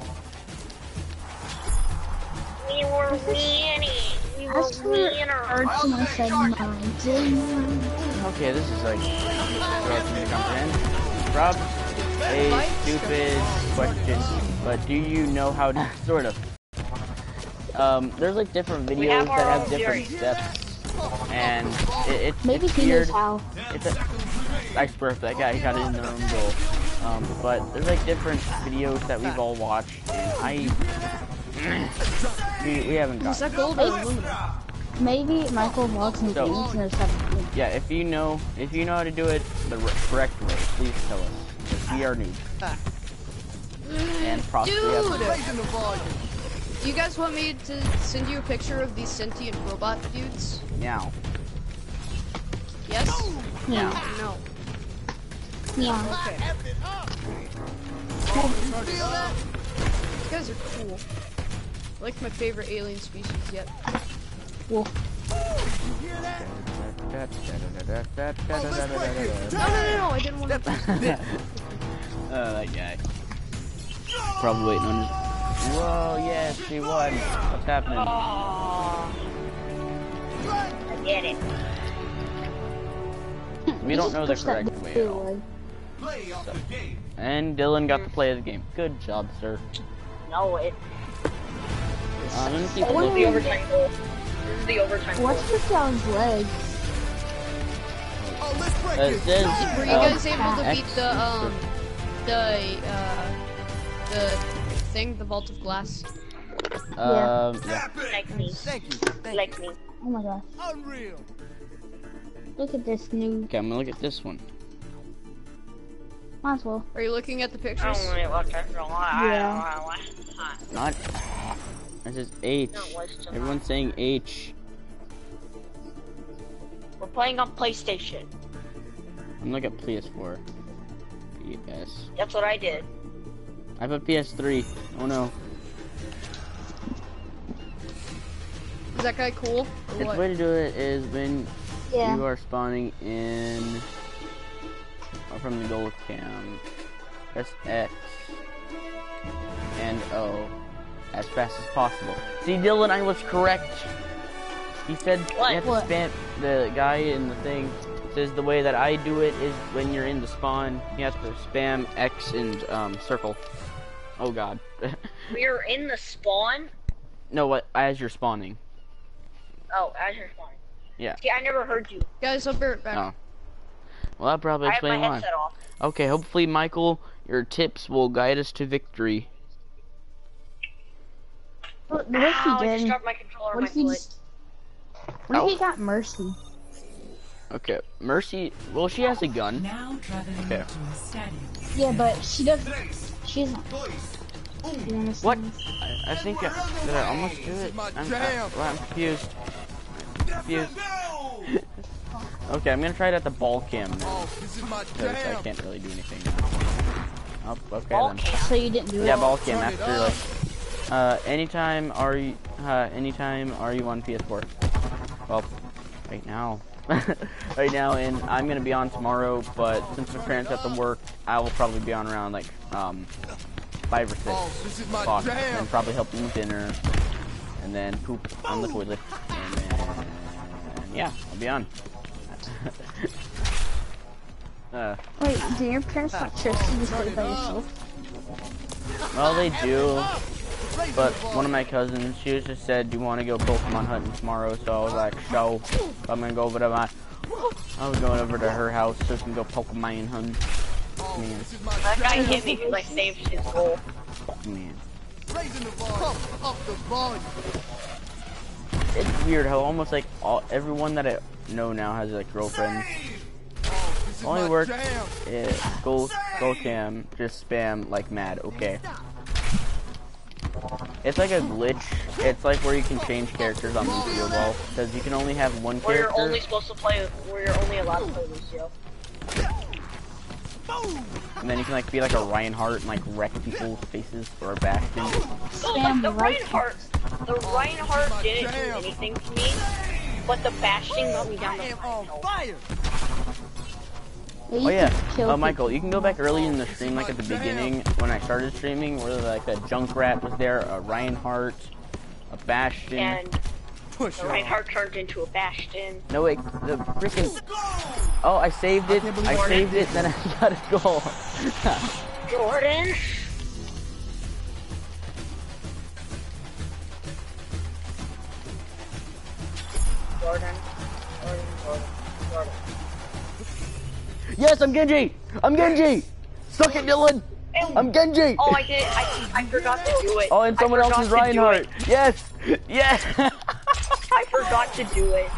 We were winning. We I were swear, winners. hurts when I said mine. Didn't Okay, this is like hard for me to comprehend. Rob, a stupid question, but do you know how to sort of? Um, there's like different We have videos our that have own different theory. steps, and it, it's, Maybe it's he weird. knows how. It's a nice birth that guy. He got it in their own goal. Um, but there's like different videos that we've all watched, and I we, we haven't is got. that gold or aluminum? Maybe Michael Vlogs and So- Games knows how to do it. Yeah, if you know if you know how to do it the r- correct way, please tell us. 'Cause we are noobs. And possibly have Dude! Raising the volume. Do you guys want me to send you a picture of these sentient robot dudes? now. Yes? Now. No. Yeah. Okay. Feel that? You guys are cool. Like my favorite alien species yet. Wolf. You hear that? Oh, let's break it. No, no, no, no, I didn't want to. Uh, that guy. Probably waiting on his. Whoa, yes, he won. What's happening? Oh, I get it. We don't know the correct way at all. Play of the game. And Dylan got to play the game. Good job, sir. No, it. Uh, let me keep This is the looking. overtime goal. This is the overtime goal. What's with y'all's legs? Oh, let's break Uh, it. it says, Were you uh, guys able to beat X the, um, the, uh, the thing, the vault of glass? Um, yeah. Like me. Thank you. Thank Like me. Oh my gosh. you. Unreal. Look at this new. Okay, I'm gonna look at this one. Might as well. Are you looking at the I pictures? don't really look at it. Yeah. Not. This is H. Everyone's saying H. We're playing on PlayStation. I'm looking at P S four. P S. That's what I did. I have a P S three. Oh no. Is that guy cool? Or The what? way to do it is when Yeah. you are spawning in or from the gold cam, press X and O as fast as possible. See, Dylan, I was correct. He said What? you have to What? spam. The guy in the thing says the way that I do it is when you're in the spawn, you have to spam X and um, circle. Oh God. We're in the spawn. No, what? As you're spawning. Oh, as you're spawning. Yeah. See, I never heard you. Guys, I'll be right back. Oh. Well, that probably I have my explains why. headset off. Okay, hopefully, Michael, your tips will guide us to victory. What, what if Ow, he I just did? dropped my controller on What my if he foot. just? What Ow. if he got Mercy? Okay, Mercy. Well, she has a gun. Now traveling Okay. to stadium. Yeah, but she doesn't. She doesn't. You understand? What? I, I think I, did I almost do it? I'm, I, well, I'm confused. Confused. Okay, I'm gonna try it at the ball cam now. Because I can't really do anything now. Oh, okay Ball then. cam. So you didn't do it. Yeah, ball cam after like. Uh, anytime are you? Uh, anytime are you on P S four? Well, right now. right now, and I'm gonna be on tomorrow. But since my parents have to work, I will probably be on around like um five or six o'clock, and then probably help eat dinner, and then poop on the toilet, and then yeah, I'll be on. uh, Wait, do your parents not trust you to stay by yourself? well, they do. But one of my cousins, she just said, "Do you want to go Pokemon hunting tomorrow?" So I was like, "So I'm gonna go over to my." I was going over to her house so we can go Pokemon hunting. Man, That guy hit me because I saved his goal. man. Raising the volume. Up the volume. It's weird how almost like all everyone that I know now has like girlfriends. This is Only my work jam. is go go cam, just spam like mad. Okay. It's like a glitch. It's like where you can change characters on Lucio Ball because you can only have one Where character. you're only supposed to play, where you're only allowed to play Lucio. And then you can like be like a Reinhardt and like wreck people's faces or a Bastion. So like the Reinhardt, the Reinhardt didn't do anything to me, but the Bastion got me down I to am on final. fire. Oh yeah, uh, Michael, you can go back early in the stream, like at the beginning when I started streaming, where like a Junkrat was there, a Reinhardt, a Bastion. And Push the on. Reinhardt turned into a Bastion. No wait, the freaking. Oh, I saved it. I saved it. Then I got a goal. Jordan. Jordan. Jordan. Jordan. Jordan. Yes, I'm Genji. I'm Genji. Suck it, Dylan. I'm Genji. Oh, I did. I, I forgot to do it. Oh, and someone I else forgot is to do Reinhardt. it. Yes. Yes. I forgot to do it.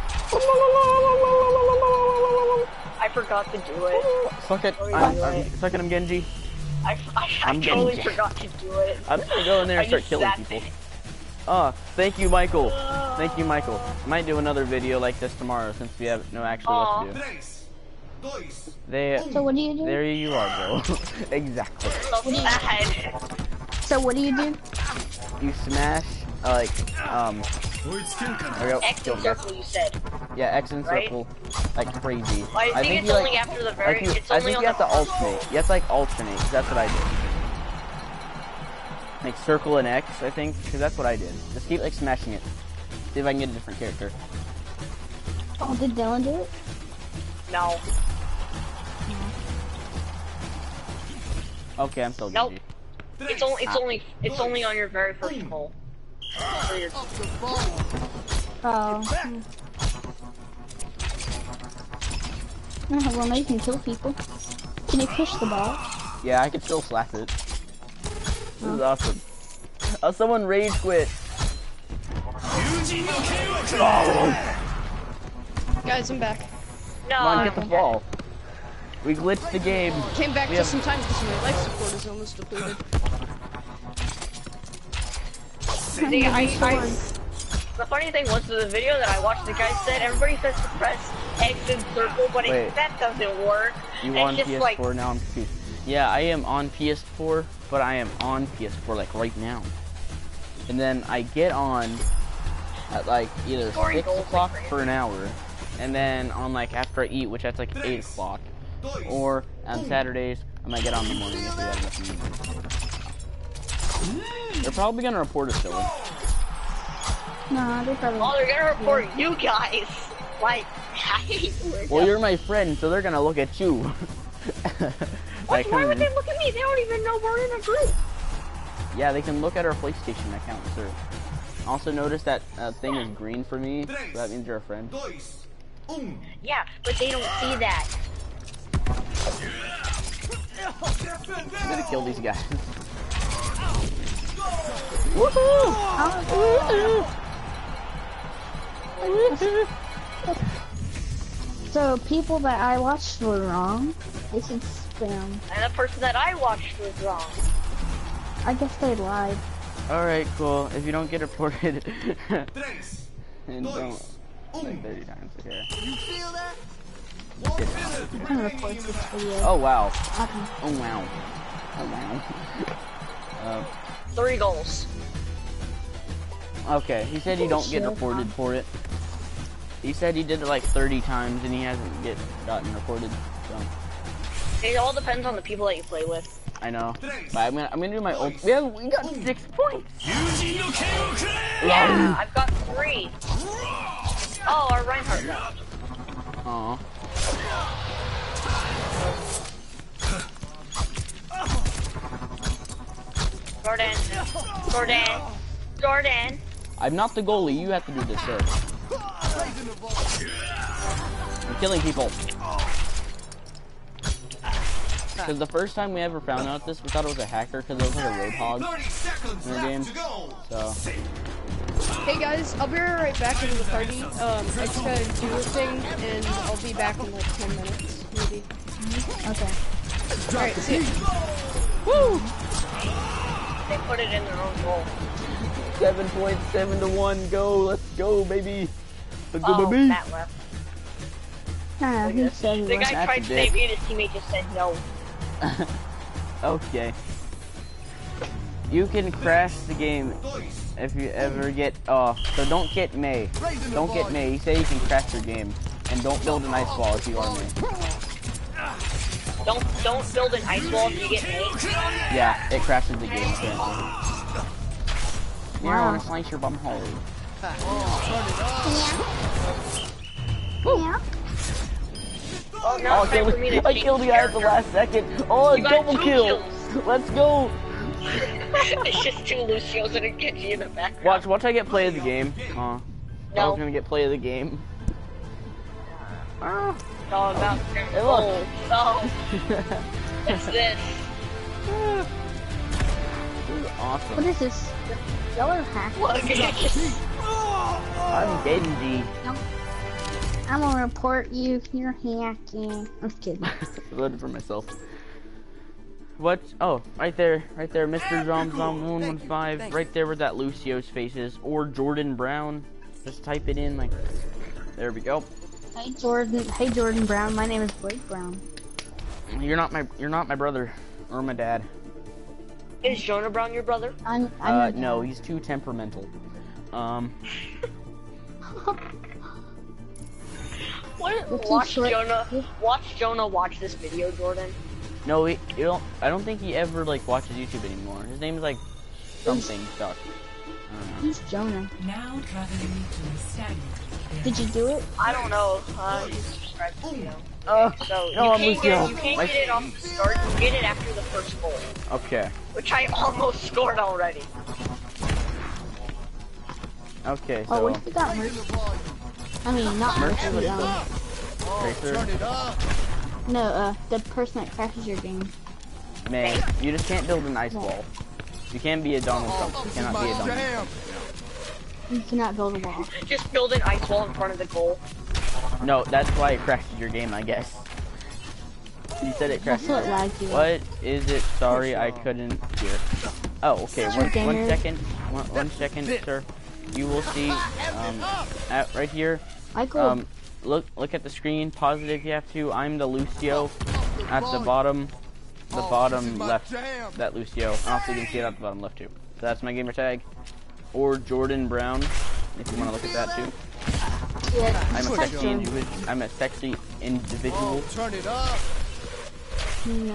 I forgot to do it. Suck it. I'm, I'm suck it. I'm Genji. I, I, I I'm totally Genji. forgot to do it. I'm gonna go in there and I start used killing that people. thing. Oh, thank you, Michael. Thank you, Michael. Might do another video like this tomorrow since we have no actually what to do. Tres, dois, They, So what do you do? there you are, bro. Exactly. So sad. So what do you do? You smash, uh, like, um, there we go. X and circle, you said. Yeah, X and Right? circle, like crazy. I think it's you, only like, after the very. like you, it's I only think on you have the to alternate. You have to like alternate. 'Cause that's what I did. Like circle and X, I think, because that's what I did. Just keep like smashing it. See if I can get a different character. Oh, did Dylan do it? No. Okay, I'm still Nope. Genji. It's only. It's only. It's only on your very first goal. So you're- Up the volume. Oh. hmm. Oh, well, now you can kill people. Can you push the ball? Yeah, I can still slap it. This is awesome. Oh, someone rage quit. Guys, I'm back. No. Come on, get the ball. We glitched the game. Came back We just have- in time because my life support is almost depleted. See, I, I, the funny thing was, the video that I watched, the guy said everybody says to press X and circle, but Wait. it, that doesn't work. You And on it's P S just four like, now? I'm confused. Yeah, I am on P S four, but I am on P S four like right now. And then I get on at like either Scoring six goals o'clock like for an hour, and then on like after I eat, which that's like eight o'clock, or on Saturdays I might get on in the morning if we have enough meat. They're probably gonna report us though. Nah, they probably. oh, they're gonna report you guys. Like, I hate words. Well, you're my friend, so they're gonna look at you. What? Like, Why would hmm. they look at me? They don't even know we're in a group. Yeah, they can look at our PlayStation account, sir. Also notice that uh, thing is green for me, so that means you're a friend. Yeah, but they don't see that. I'm gonna kill these guys. Woohoo! So people that I watched were wrong. They should spam. And the person that I watched was wrong. I guess they lied. Alright, cool. If you don't get reported, and don't like thirty times, okay. You feel that? I'm gonna report this video. Oh wow. Okay. Oh wow. Oh wow. uh, Three goals. okay, he said he don't get reported for it. He said he did it like thirty times and he hasn't get gotten reported. So It all depends on the people that you play with. I know. But I'm gonna I'm gonna do my ult. We have we got six points. Yeah, I've got three. Oh, our Reinhardt left. Aw. Jordan. Jordan. Jordan. I'm not the goalie. You have to do this, sir. I'm killing people. Because the first time we ever found out this, we thought it was a hacker because it was like a roadhog in the game. So. Hey guys, I'll be right back into the party. Um, I just gotta do a thing, and I'll be back in like ten minutes, maybe. Okay. Alright, see ya. Woo! They put it in their own goal. Seven point seven to one. Go, let's go, baby. Let's go, Oh, baby. Matt left. Nah, he said he The was. guy That's tried a to dick. save me and his teammate just said no. Okay. You can crash the game if you ever get off. So don't get May. Don't get May. He said you can crash your game. And don't build an ice wall if you are May. Don't don't build an ice wall if you get made. Yeah, it crashes the game. Apparently. You're gonna slice your bum hole. Yeah. Oh, now Oh, it's time I for me killed, to I change killed the guy at the character. last second. Oh, a You got double two kill. kills. Let's go. It's just two Lucios and it gets you in the background. Watch, watch I get play of the game. Huh. I No. was gonna get play of the game. Ah. It's all about Hey, look. oh, no. What's this? This is awesome. What is this? Y'all are hackers. Look, it's just... I'm Genji. I'm gonna report you. You're hacking. I'm just kidding. Loaded for myself. What? Oh, right there, right there, Mister Zom Zom one one five, right there where that Lucio's face is, or Jordan Brown. Just type it in, like, there we go. Hey Jordan. Hey Jordan Brown. My name is Blake Brown. You're not my, you're not my brother, or my dad. Is Jonah Brown your brother? I'm. I'm Uh, your dad. no, he's too temperamental. Um, What? You're too Watch short. Jonah. Watch Jonah watch this video, Jordan. no, he, you don't. I don't think he ever like watches YouTube anymore. His name is like something stuck. I don't know. Who's Jonah? Now traveling to the stadium. Did you do it? I don't know. Uh, he's subscribed to the video. Oh, So no, you I'm can't Lucio. get you can't My- get it off the start. You get it after the first goal, Okay, which I almost scored already. okay, Oh, so what if you got merch? I mean, not merch, but um, Racer, no, uh, the person that crashes your game. May, you just can't build an ice wall. You can't be a Donald Trump. You cannot be a Donald Trump. You cannot build a wall. Just build an ice wall in front of the goal. No, that's why it crashed your game, I guess. You said it crashed. That's what lagged you. What is it? Sorry, I couldn't hear it. Oh, okay. One, one second. One, one second, sir. You will see um, at right here. Um, look, look at the screen. Pause it if you have to. I'm the Lucio at the bottom, the bottom left. That Lucio. And also, you can see it at the bottom left too. So that's my gamer tag. Or Jordan Brown, if you want to look at that too. Yeah, I'm a sexy individual. I'm a sexy individual. Turn it up. No.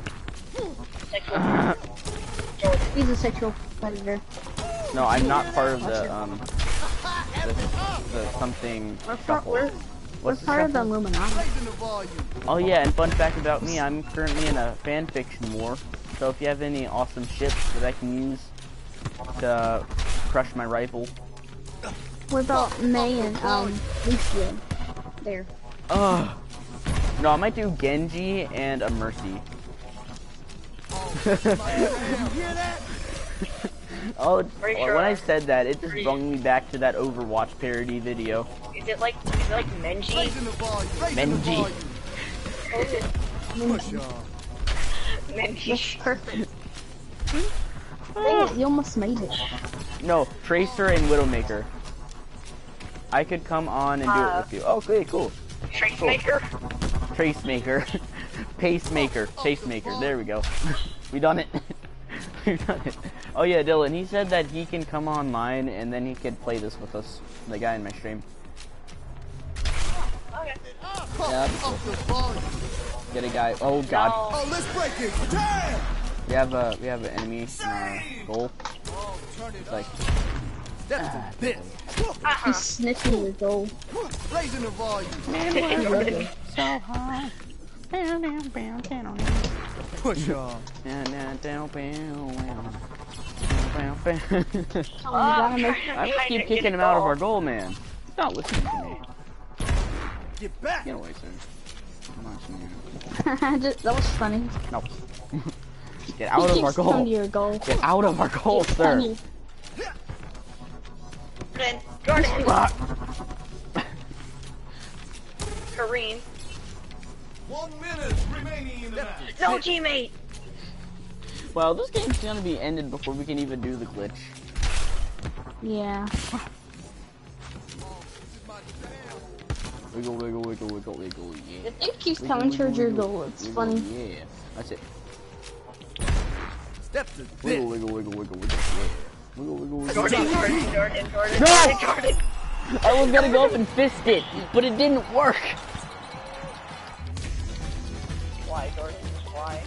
He's a sexual predator. No, I'm not part of the um the, the something shuffle. We're, we're What's part the of the shuffle? Illuminati. Oh yeah, and fun fact about me, I'm currently in a fan fiction war. So if you have any awesome ships that I can use to crush my rival. What about May and um Lucio? There. Ugh. No, I might do Genji and a Mercy. Oh, Pretty well, sure. when I said that, it just brought me back to that Overwatch parody video. Is it like, is it like Menji? Menji. Menji. That's perfect. Dang it, you almost made it. No, Tracer and Widowmaker. I could come on and do Uh, it with you. Okay, cool. Trace Cool. Maker. Trace maker. Pacemaker. Pacemaker. There we go. We done it. We done it. Oh yeah, Dylan, he said that he can come online and then he could play this with us. The guy in my stream. Okay. Yeah, that'd be cool. Get a guy. Oh god. No. Oh, let's break it. Damn. We have a we have an enemy in our goal. It's like That's a bit. Uh-huh. He's snitching your goal. Raising the volume. so high. Down, down, down, down, Push on. down, down, down, down, down. Oh, you gotta make I just keep kicking him out of our goal, man. He's not listening to me. Get back. Get away, sir. Come on, man. Just- that was funny. No. Get out He of our keeps coming to goal. your goal. Get out of our goal, It's sir. funny. Jordan. Jordan. Ah. Kareem. One minute remaining in the match. No teammate. Well, this game's gonna be ended before we can even do the glitch. Yeah. Wiggle, wiggle, wiggle, wiggle, wiggle, yeah. If it keeps Wiggle, coming wiggle, towards your wiggle, goal, it's wiggle, funny. Yeah, that's it. Step to Wiggle, this. wiggle, wiggle, wiggle, wiggle, yeah. Wiggle, wiggle, wiggle. Jordan. Jordan. Jordan. Jordan. No! Jordan. Jordan. I was gonna go up and fist it, but it didn't work. Why, Jordan? Why?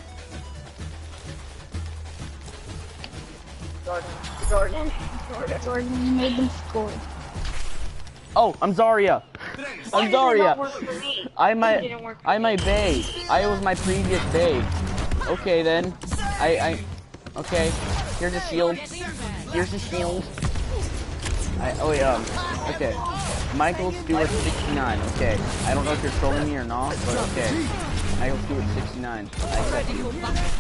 Jordan. Jordan. Jordan. Jordan, you made them score. Oh, I'm Zarya. Why I'm did it not Zarya. work for me? I It might, didn't work for I me. my bay. I was my previous bay. Okay then. I, I, okay. Here's a shield. Here's a shield. I, oh yeah. Um, okay. Michael Stewart sixty-nine. Okay. I don't know if you're trolling me or not, but okay. Michael Stewart sixty-nine. I accept you.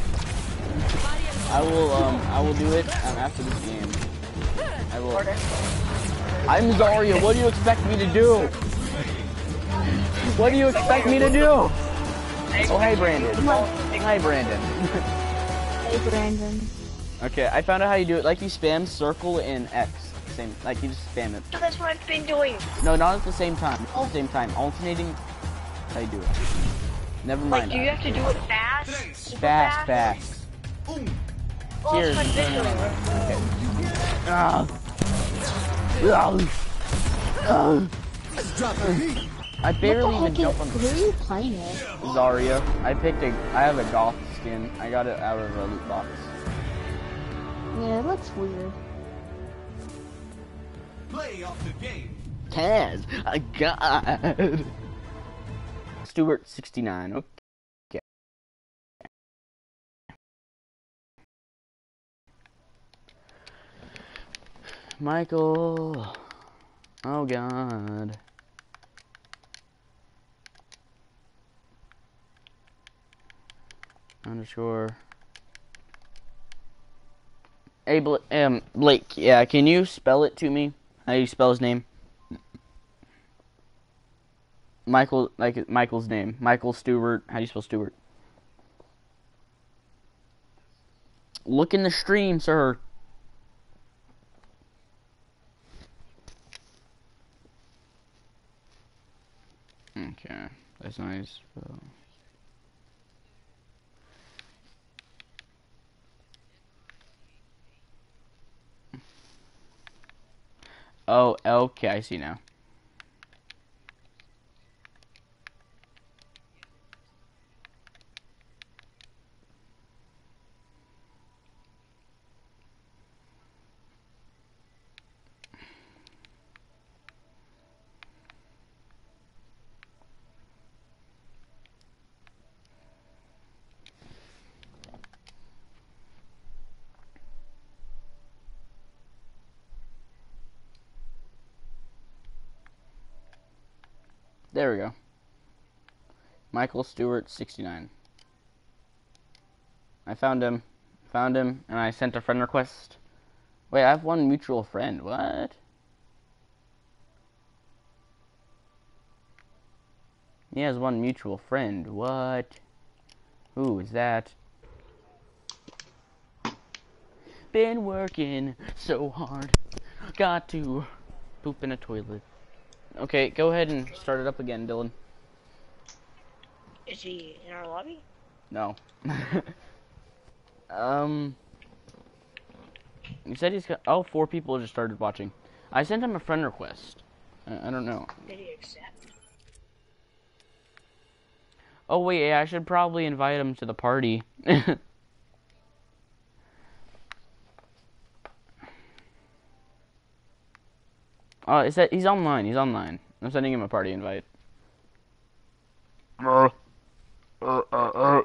I will. Um. I will do it um, after this game. I will. I'm Zarya. What do you expect me to do? What do you expect me to do? Oh, hey, Brandon. Hi, Brandon. Hey, Brandon. Okay, I found out how you do it. Like, you spam circle and X. Same, like, you just spam it. That's what I've been doing. No, not at the same time. Not at the same time. Alternating. That's how you do it. Never Like, mind do you that. have to do it fast? Super Fast, fast. Well, Cheers. that's what I've been doing. Okay. Ah. Ah. Ah. I barely What even the jump heck on is, who are you playing as? Zarya. I picked a. I have a goth skin. I got it out of a loot box. Yeah, it looks weird. Play of the game. Taz, a god. Stewart sixty-nine. Okay. Michael. Oh god. Underscore. Hey, Bla um, Blake, yeah, can you spell it to me? How do you spell his name? Michael, like Michael's name. Michael Stewart. How do you spell Stewart? Look in the stream, sir. Okay, that's nice. Oh, okay, I see now. There we go. Michael Stewart, sixty-nine. I found him. Found him, and I sent a friend request. Wait, I have one mutual friend. What? He has one mutual friend. What? Who is that? Been working so hard. Got to poop in a toilet. Okay, go ahead and start it up again, Dylan. Is he in our lobby? No. um... You said he's got... Oh, four people just started watching. I sent him a friend request. I, I don't know. Did he accept? Oh, wait, yeah, I should probably invite him to the party. Oh, uh, is that he's online? He's online. I'm sending him a party invite. Uh, uh, uh, uh.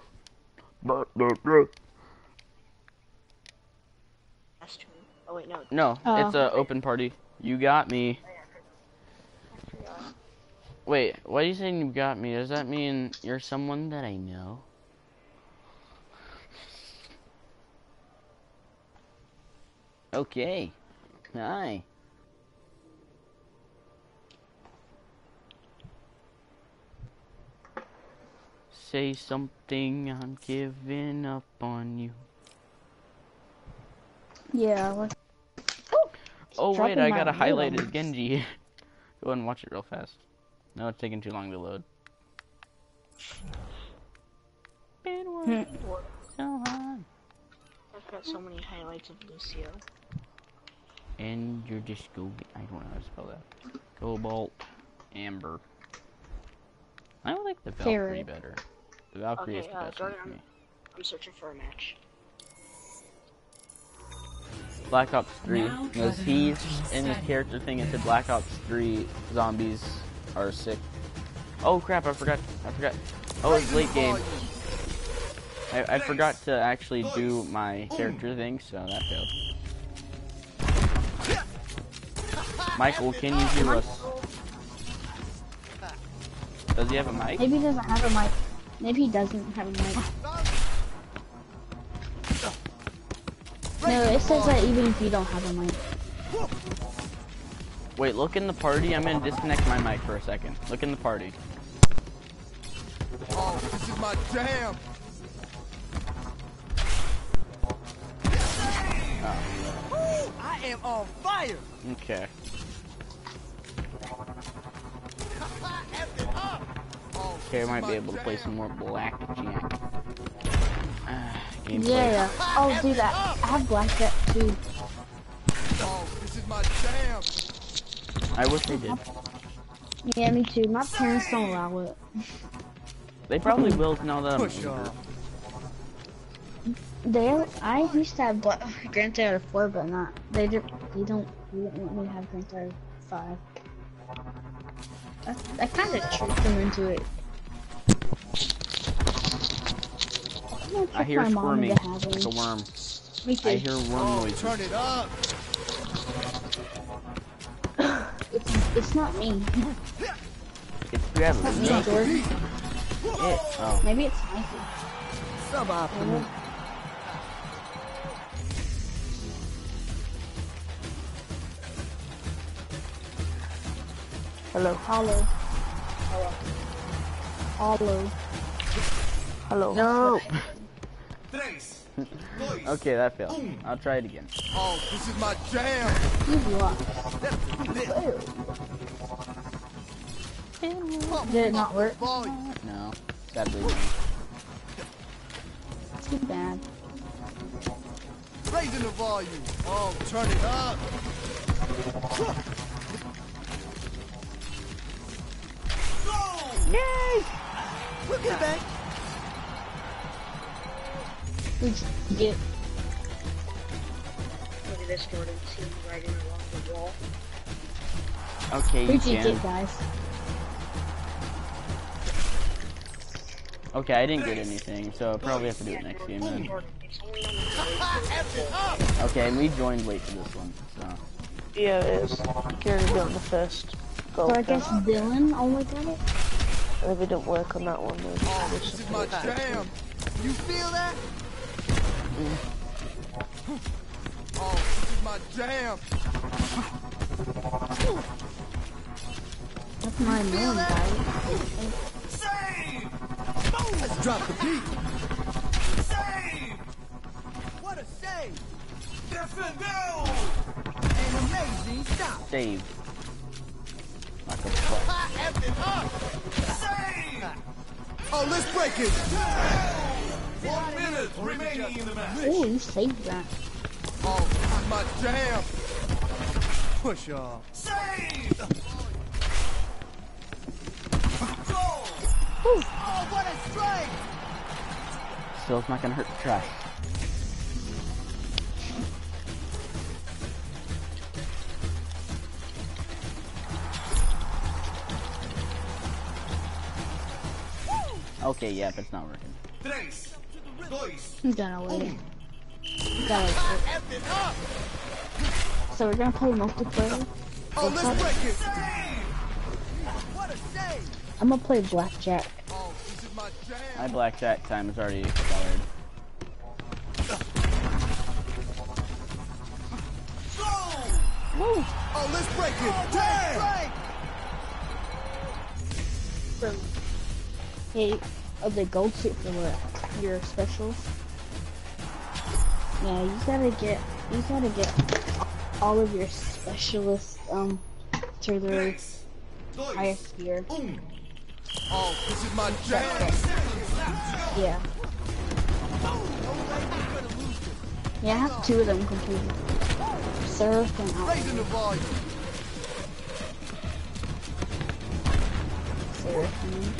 Oh wait, no. No, oh. It's an open party. You got me. Wait, why are you saying you got me? Does that mean you're someone that I know? Okay. Hi. Say something, I'm giving up on you. Yeah. Like, oh wait, I got a highlighted Genji. Go ahead and watch it real fast. No, it's taking too long to load. Been working so hard. I've got so many highlights of Lucio. And you're just go. I don't know how to spell that. Cobalt, Amber. I would like the Valkyrie Favorite. better. The Valkyrie Okay, is the uh, best one Jordan, for me. I'm, I'm searching for a match. Black Ops three. Now Because traveling he's to in his study. character thing. It said Black Ops three zombies are sick. Oh crap! I forgot. I forgot. Oh, it's late game. I, I forgot to actually do my character thing, so that failed. Michael, can you hear us? Does he have a mic? maybe he doesn't have a mic. Maybe he doesn't have a mic. No, it says that even if you don't have a mic. Wait, look in the party. I'm gonna disconnect my mic for a second. Look in the party. Oh, this is my jam. Oh. I am on fire. Okay. Okay, I might be able to play some more Blackjack. Uh, gameplay. Yeah. Oh, dude, I, I have blackjack too. Oh, this is my jam. I wish they did. Yeah, me too. My parents don't allow it. They probably will now that I'm Push older. off. They, I used to have Black, Grand Theft Auto four, but not. They just, they don't, they don't want me to have Grand Theft Auto five. I, I kind of tricked them into it. I'm gonna I trick hear my mom squirming. into having. Like a worm. Me too. I hear worm Oh, noises. turn it up. It's, it's not me. It's gravity. It's not me, Jordan. It. Oh. Maybe it's Mikey. Suboptimal. Hello. Hello. Hello. Hello. No! Tres. Okay, that failed. I'll try it again. Oh, this is my jam. You block. Did it not work? Volume. No. Sadly. Too bad. Raising the volume. Oh, turn it up. Yay! We'll get back. Who'd you get? Look at this Jordan team riding along the wall. Okay, you Who'd you can. get, guys? Okay, I didn't get anything, so I'll probably have to do it next game then. Jordan, it's only on the Okay, and we joined late for this one, so. Yeah, it is. Gary built the first. Go. So I guess Dylan only got it? If it didn't work on that one, then Oh, this is my jam. You feel that? Oh, this is my jam. That's my name, guys. Save! Let's drop the beat. Save! What a save. Defendeu! An amazing stop. Save. Like a fuck. Ha, F it up. Save! Oh, let's break it. One minute remaining in the match. Oh, you saved that. Oh, this is my jam. Push off. Save! Go! Oh, what a strike. Still, it's not gonna hurt to try. Okay, yep, it's not working. Tres. Dois. I'm gonna wait. Gotta wait. F it up. So we're gonna play multiplayer. Oh, let's break it. What a save. I'm gonna play blackjack. Oh, this is my jam. My blackjack time is already expired. Woo! Oh, let's break it. Damn. Hey, of the gold suit for what? Your specials? Yeah, you gotta get, you gotta get all of your specialists, um, to their Tres. highest gear. Um. Oh, this is my jam. Yeah. Yeah, I have two of them completed. Surf and Raising the Outlaw. volume. Surf.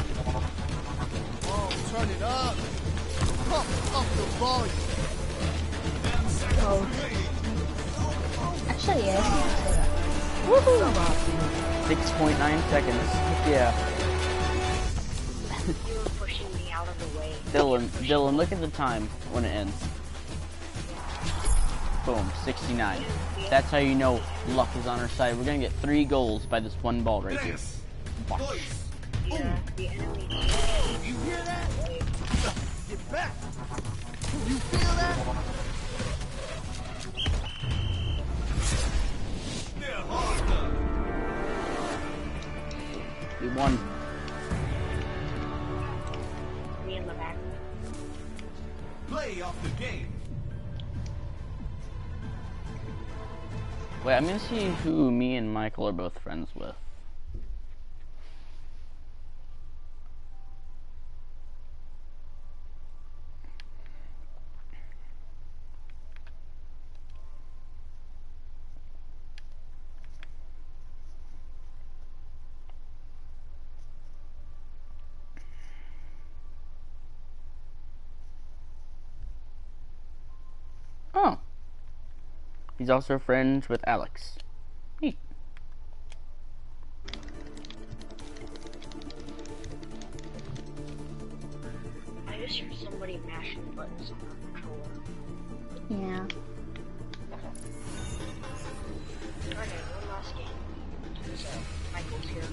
Oh, turn it up. Pump up the volume. Oh. Actually, yeah. Woohoo! six point nine seconds. Yeah. you were pushing me out of the way. Dylan, Dylan, look at the time when it ends. Boom, sixty-nine. That's how you know luck is on our side. We're gonna get three goals by this one ball right here. Tres. Watch. Dois. Yeah, the enemy. You hear that? Get back. You feel that? Derrota. We won. Me in the back. Play of the game. Wait, I'm gonna see who me and Michael are both friends with. Oh. He's also friends with Alex. Neat. I just heard somebody mashing buttons on the controller. Yeah. Okay, one last game. So, Michael's here.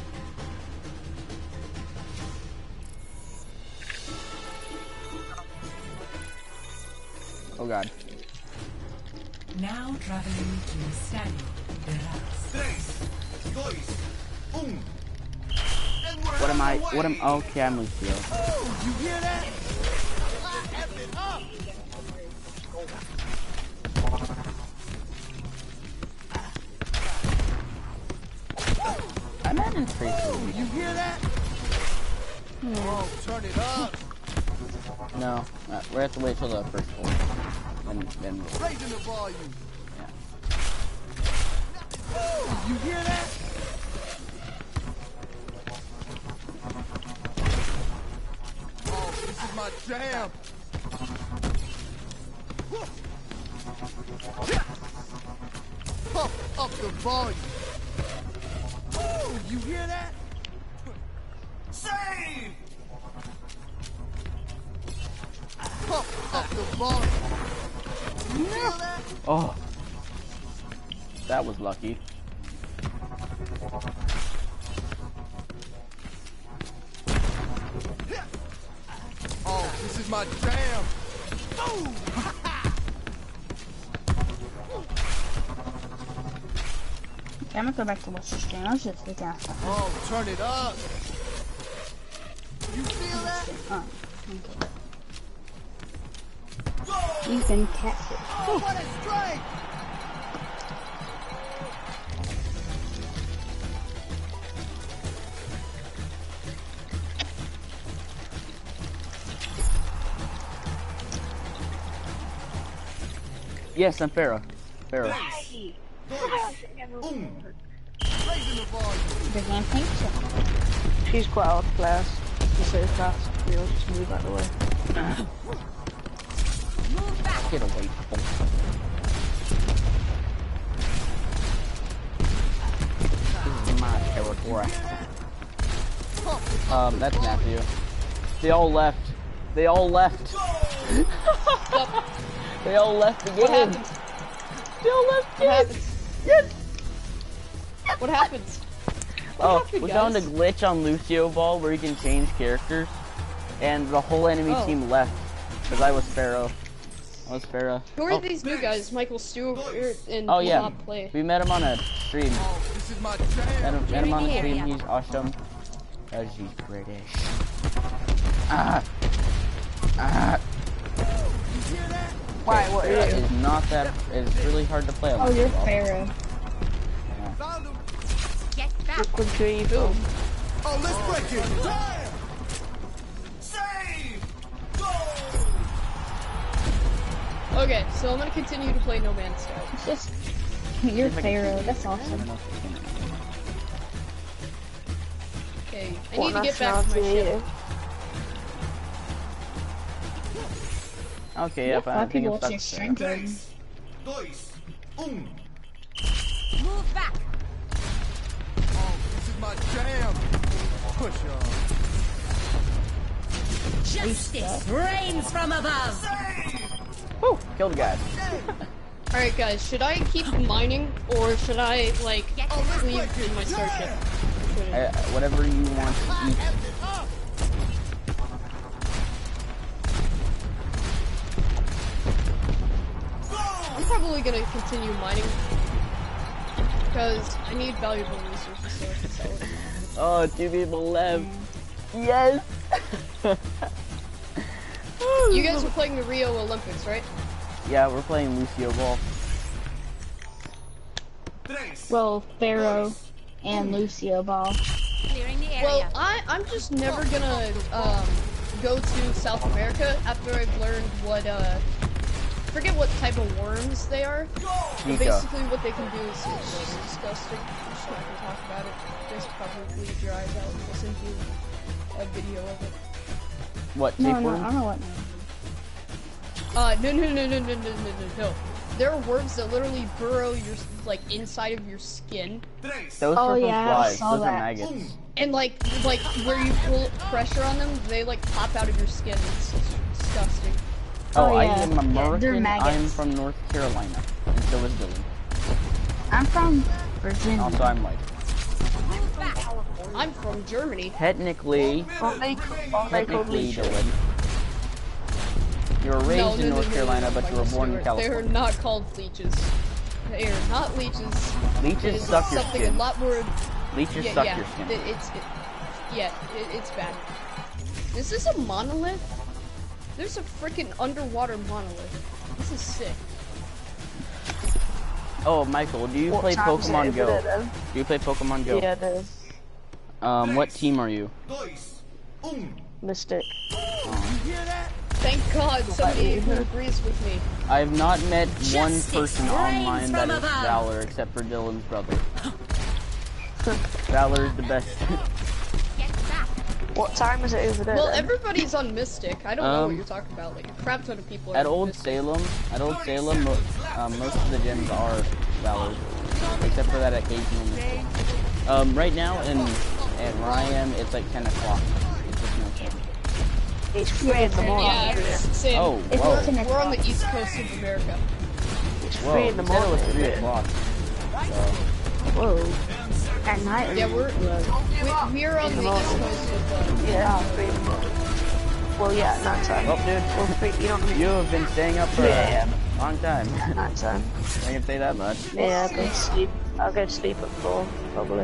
Oh god. Now traveling to Stadio. Tres. Dois. Um. And we're am I? What am? Okay, I'm Lucio. You hear that? F it up. I'm at in Tracer. You hear that? Oh, turn it up. No, uh, we have to wait till the first floor. Then, then we'll... Raising the volume. Yeah. You hear that? Oh, this is my jam. Pump up the volume. Oh, you hear that? Save! Pump up the volume. You feel that? Oh, that was lucky. Oh, this is my jam. Boom! Okay, I'm gonna go back to watch the stream. I was just looking at stuff. Oh, turn it up. You feel that? Oh, okay. You've been captured. Oh, what a strike! Yes, I'm Pharaoh. Pharaoh. Um. Raising the volume. The game thinks so. She's quite out of class. To say fast, we'll just move out of the way. Get away, people. This is my territory. Um, that's Matthew. They all left. They all left. They all left the game. What happened? They all left the What game. happened? Yes. What happened? What Oh, happened, we guys? found a glitch on Lucio Ball where you can change characters, and the whole enemy Oh. team left because I was Pharaoh. I was Pharaoh. Who are oh. these new guys? Michael Stewart and Oh yeah, Bob Play. we met him on a stream. Oh, this is my Met jam. him, met him on the stream. He's awesome. Cause he's British. Ah, ah. You hear that? Why, what are That you? is not that. It's really hard to play on. Oh, Lucio you're Ball. Pharaoh. Yeah. Found him. What country are you from? Oh, let's break it. Damn! Save! Go! Okay, so I'm gonna continue to play No Man's Sky. It's just, you're Pharaoh. That's I don't awesome. know if we can- Okay, I What need to get back to my nationality are ship. you? Okay, yep, A lot I of think people it's watch your stuck stream there. game. Dois. Um. Move back. Oh, this is my jam. Push on. Justice reigns from above. Woo! Killed a guy. Alright guys, should I keep mining or should I like leave in my starship? Uh, whatever you want to eat. I'm probably gonna continue mining because I need valuable resources so I can sell it. Oh, two people left. Yes. You guys are playing the Rio Olympics, right? Yeah, we're playing Lucio Ball. Tres. Well, Pharaoh and Lucio Ball. Clearing the area. Well, I I'm just never gonna um go to South America after I've learned what uh forget what type of worms they are. But Nika. basically, what they can do is it's disgusting. I'm just not gonna talk about it. Just probably leave your eyes out and listen to a video of it. What, No, no, tapeworm? I don't know what. Uh, no, no, no, no, no, no, no, no, no. There are worms that literally burrow your like inside of your skin, Tres. Those Oh, are from yeah, I flies. saw Those are that. maggots. and like like where you pull pressure on them, they like pop out of your skin. It's, it's disgusting. Oh, Oh, I yeah. am Yeah, they're American. I'm maggots. from North Carolina. And so is Billy. I'm from Virginia. Also, I'm like, Move back. I'm from Germany. technically, Aren't they, aren't they called technically, Lucio? Dylan. You were raised No, in no, no, North no, Carolina, no, but you were Michael born in Stewart. California. They are not called leeches. They are not leeches. It Leeches is suck your something skin. a lot more. Leeches Yeah, suck yeah. your skin. It, it's it, Yeah, it, it's bad. Is this a monolith? There's a freaking underwater monolith. This is sick. Oh, Michael, do you What play time is it Pokemon over Go? there, then? Do you play Pokemon Go? Yeah, it is. Um, what team are you? Mystic. Thank God somebody who agrees with me. I have not met one Justice person reigns online that from is above. Valor except for Dylan's brother. Valor is the best. Get back. What time is it over there? Well, then? everybody's on Mystic. I don't know Um, what you're talking about. Like, a crap ton of people are At on Old Mystic. Salem, at Old Salem, mo um, most of the gyms are Valor, except for that occasional. Um, right now in and where I am, it's like ten o'clock. It's just no time. It's three in the morning. Yeah, it's same. Oh, It's whoa, ten We're on the east coast of America. It's whoa! three You in the said it morning. was three isn't it? o'clock. So, Whoa. At night. Yeah, we're we, we're on the east coast of uh, Yeah, three in the morning. Well, yeah, at night time. well, dude, Well, three, you don't you have been staying up for Yeah. a long time. at night time. I can say that much. Yeah, I'll go to sleep. I'll go to sleep at four, probably.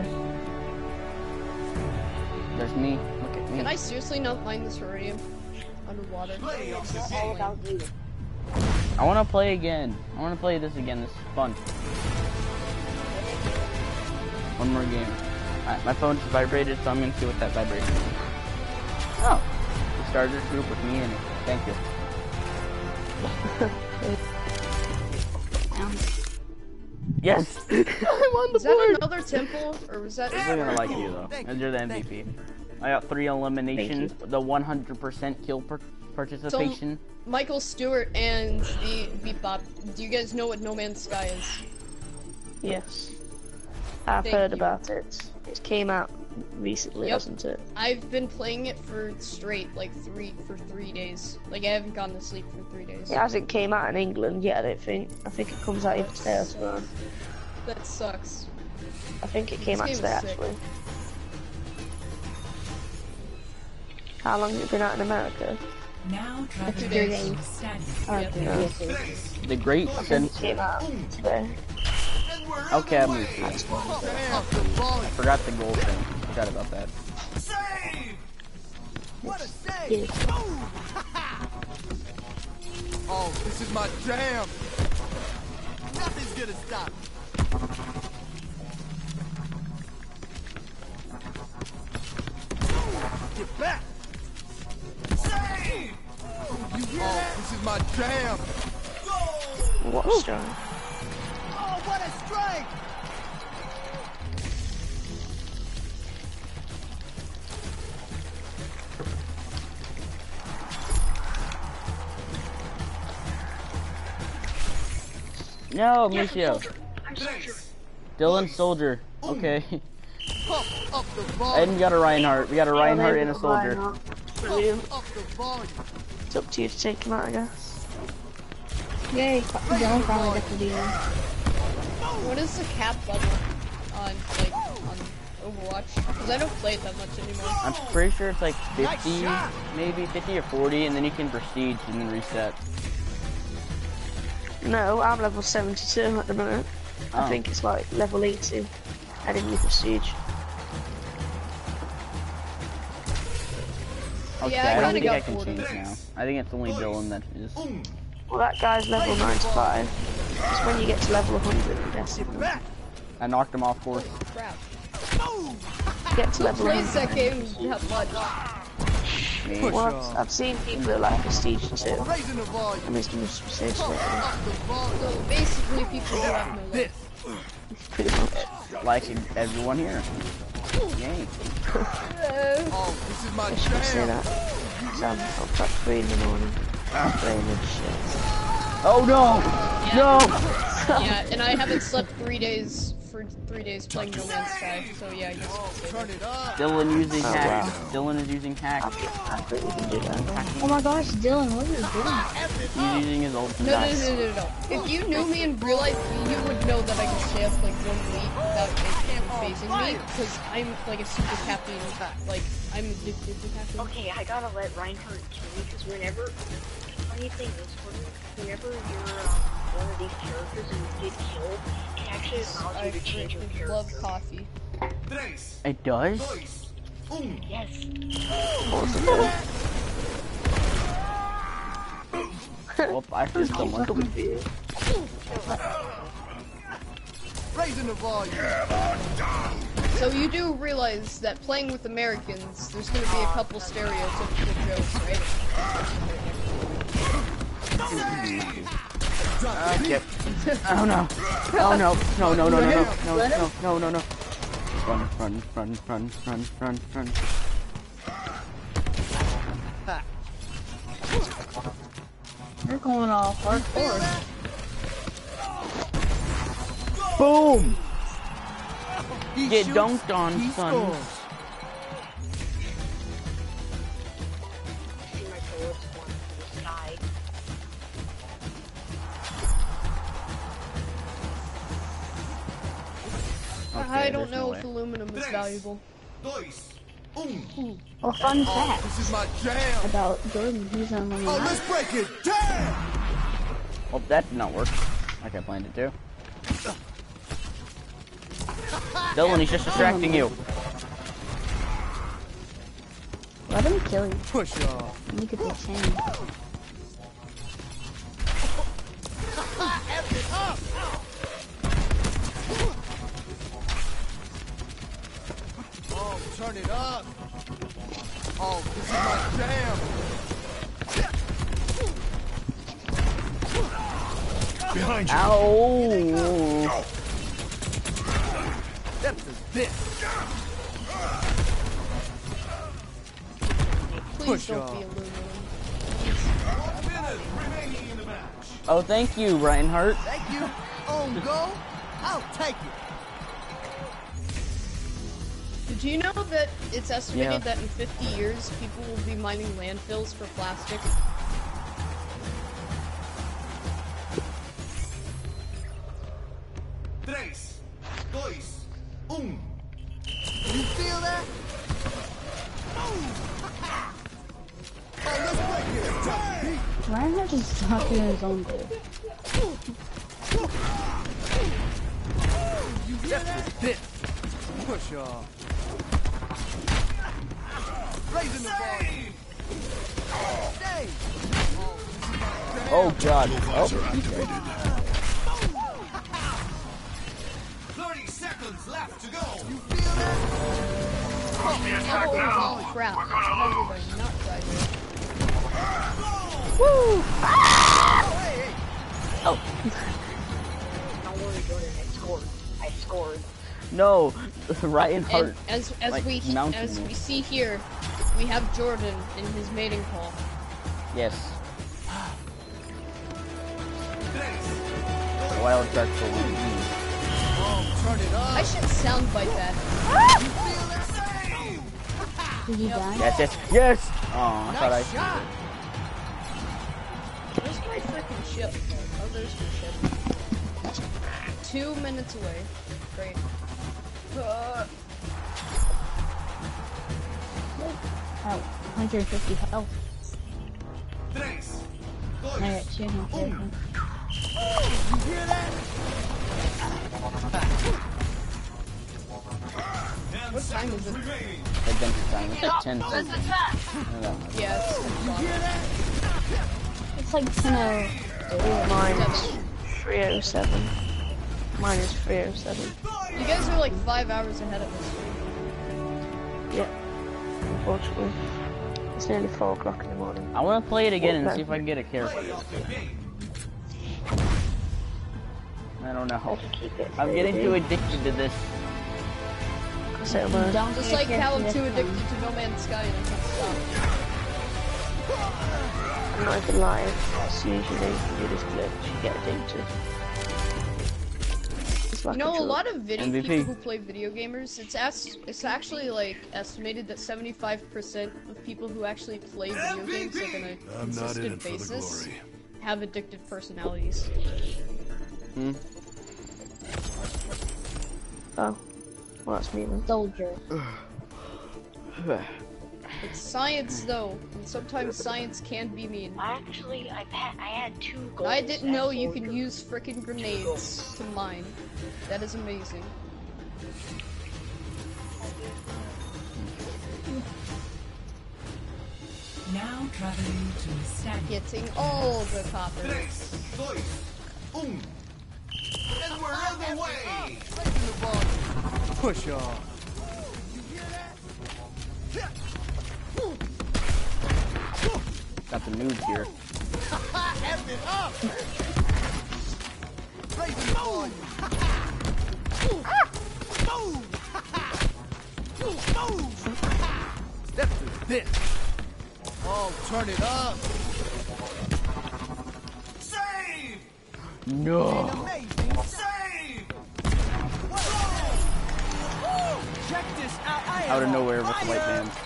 There's me. Look at me. Can I seriously not find this terrarium underwater? It's all about you. I want to play again. I want to play this again. This is fun. One more game. Alright, my phone just vibrated, so I'm gonna see what that vibration is. Oh, the starters group with me in it. Thank you. Yes! I'm on the Is that board! another temple, or was that? I'm gonna like you though, and you're the M V P. I got three eliminations, the one hundred percent kill per participation. Michael Stewart and the Bebop. Do you guys know what No Man's Sky is? Yes. I've Thank heard you. about it. It came out recently, Yep. hasn't it? I've been playing it for straight, like three for three days. Like I haven't gone to sleep for three days. It hasn't came out in England yet, I don't think. I think it comes out even today as well. That sucks. I think it came This out game today, is sick. actually. How long has it been out in America? Now Two traveling days. to study. Okay, Yeah. yes, yes. The great I think it sense. came out today. Okay, I'm Lucio. I forgot the goal thing. Forgot about that. What a save! Yes. Oh, this is my jam! Nothing's gonna stop me. Get back! Save! You hear oh, this is my jam! What strike? Oh, what a strike! No, Lucio. Dylan Soldier. Okay. Pump up the And volume! we got a Reinhardt. We got a Reinhardt and a soldier. Brilliant. Up the volume! It's up to you to take him out, I guess. Yay, Dylan finally got to do that. What is the cap level on like on Overwatch? Because I don't play it that much anymore. I'm pretty sure it's like fifty, maybe fifty or forty, and then you can prestige and then reset. No, I'm level seventy-two at the minute. Oh. I think it's like level eighty. I didn't need prestige. Okay, Yeah, I I don't kinda think I got can forty. change now. I think it's only Dylan that is. Well, that guy's level ninety-five. It's when you get to level one hundred, I guess. Back! I knocked him off course. Crap. Get to level one Plays hundred. that game that much. Me. Well, I've, I've seen people that like prestige too. Raising the volume! I mean, it's most prestige lately, Up the volume! So basically, people who have no life. pretty much. Like everyone here. Yay. Oh, this is my I shouldn't say jam! that. 'Cause I'm up at three in the morning. I'm playing with shit. Oh no! No! Yeah, and I haven't slept three days for three days playing No Man's Sky. So yeah, I guess you could say Turn that. it up! Dylan using Oh, hacks. wow. Dylan is using hacks. I think we can do that. Oh my gosh, Dylan, what are you doing? He's using his ult. No, no, no, no, no. If you knew me in real life, you would know that I can stay up like one week without it phasing me, because I'm like a super caffeine. Like I'm addicted to caffeine. Okay, I gotta let Reinhardt kill me because whenever, funny thing is, whenever you're um, one of these characters and you get killed, it actually allows I you to change your freaking character. love coffee. It does? Yes. Well, I heard someone. Raising the volume. So you do realize that playing with Americans, there's gonna be a couple stereotypical jokes, right? Uh, yep. Oh no. Oh no. No, no, no, no, no, no, no, no, no, no. Run, run, run, run, run, run, run. You're going all hardcore. Boom! He Get shoots, dunked on, he son. scores. See my bullets going to the sky. Okay, I don't there's know no if way. aluminum is valuable. Dois. Um. Well, fun fact This is my jam. about Jordan, he's on one Oh, of let's break it. Damn. Oh, that did not work. Like I planned it to. Dylan, he's just distracting you. Let him kill you. Push off. You get the chain. Oh, turn it up. Oh, this is my jam. Behind you. Ow! Depth is this. Please Push don't off. be aluminum. One minute remaining in the match. Oh, thank you, Reinhardt. Thank you. On go. I'll take it. Did you know that it's estimated Yeah. that in fifty years, people will be mining landfills for plastic? Tres. Dois. Um. You feel that? Oh, let's break it. Damn. Reinhardt just talking his own goal. You hear that? This. Push off. Raising the volume. Stay. Oh god. Oh. Thirty seconds left to go. You feel that? Oh, holy crap. Everybody not right here. Woo! Don't worry, Jordan. I scored. I scored. No, Reinhardt. And as as like, we mounted as me. we see here, we have Jordan in his mating call. Yes. The wild card for one. Oh, turn it up. I should soundbite that. You feel that? Did you die? Yes, yes, yes! Oh, I thought I Nice shot. Where's my freaking ship? Oh, there's my ship. Two minutes away. Great. Uh, Oh, one hundred fifty health. Tres. I Dois. got two health. You hear that? Ten What time is seconds it? remaining. Adventure time. It's like ten seconds. yeah, it's You hear that? It's like ten oh. Mine's three oh seven. Mine is three oh seven. You guys are like five hours ahead of us. Yep. Unfortunately. It's nearly four o'clock in the morning. I want to play it again and see if I can get a character. I don't know. Keep it. I'm getting too addicted to this. So, uh, Don't Just get like your how I'm too this addicted one. to No Man's Sky and I can't stop. I'm not even lying. It's usually you do this glitch, you get addicted. It's like You know, a drug. lot of video M V P. people who play video gamers, it's as it's actually like estimated that seventy-five percent of people who actually play video games like on a I'm not in consistent it for the basis glory. have addictive personalities. Hmm? Oh. Well, that's me then. Soldier. It's science though, and sometimes science can be mean. Actually, I had I had two goals. I didn't know you Soldier. could use frickin' grenades to mine. That is amazing. Now traveling to Stadia. Getting all the coppers. Tres, dos, un. And we're on the way. Push off. Got the noobs here. F it up. Raising the volume. Step to this. Oh, turn it up. Save! No. Amazing. Save! Check this out. I am Out of on nowhere with the white fire. bands.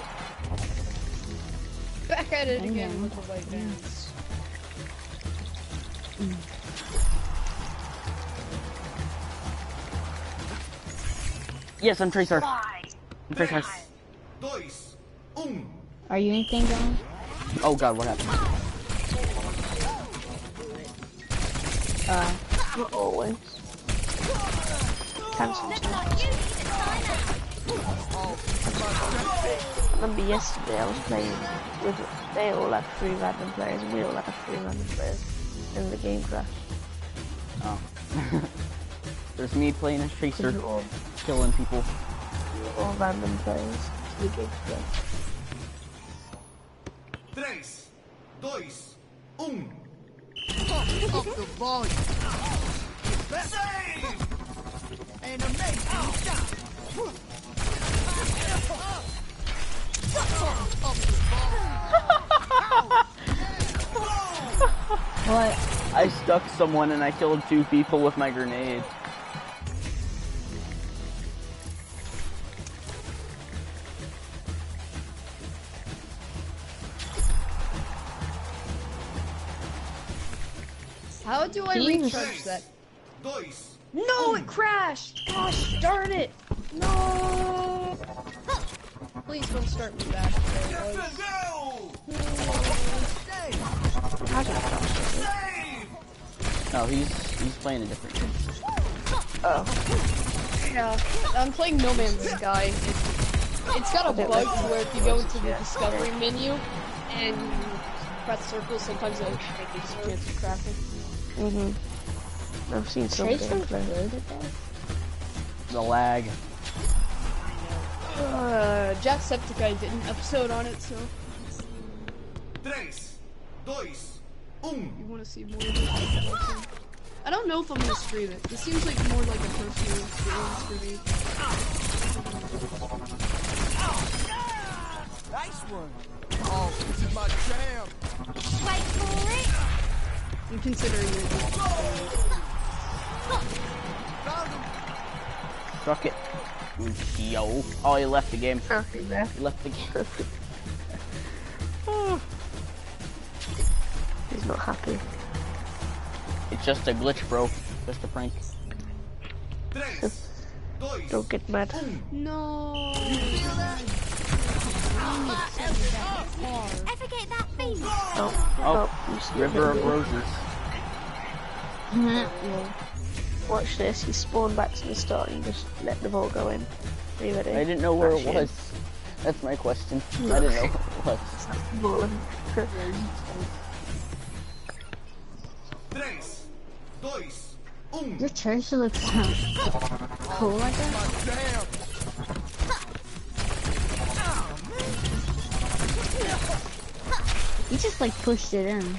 Back at it again with the white bands. Yes, I'm Tracer. I'm Tracer. Dos, un. Are you anything going? Oh god, what happened? Uh, Not always. Cancel stuff. I remember yesterday I was playing with, they all had three random players and we all had three random players and the game crashed. Oh. There's me playing as Tracer, We were all, killing people. we were all random players. The game crashed. Tres, dos, un. Up the volume. Save! An amazing shot. what? I stuck someone and I killed two people with my grenade. How do I Jeez. recharge that? Dos. No, it crashed! Gosh darn it! No! Please don't start me back. Get the go! Save! No, he's he's playing a different game. Yeah, I'm playing No Man's Sky. It's got a bug to where if you go into the discovery menu and you press circle, sometimes it'll make you just chance of crashing. Mm-hmm. I've seen some Tracer's gameplay. good at that. The lag. Uh, Jacksepticeye did an episode on it, so Tres, dos, un. you want to see more of it. I don't know if I'm gonna stream it. This seems like more like a personal experience for me. Nice one. Oh, this is my jam. Wait for it. I'm considering it. Found him. Struck it. Lucio. Oh, he left the game. Nothing there. He left the game. He's not happy. It's just a glitch, bro. Just a prank. Tres, dos, Don't get mad. No. Ever get that feeling? Oh, Oh, you see River of it. Roses. Yeah. Watch this. He spawned back to the start and just let the ball go in. Are you ready? I didn't know where it Crash was. That's my question. I didn't know where it was. Ball in. tres, dos, un. Your Tracer looks so cool like that. My jam. You just like pushed it in.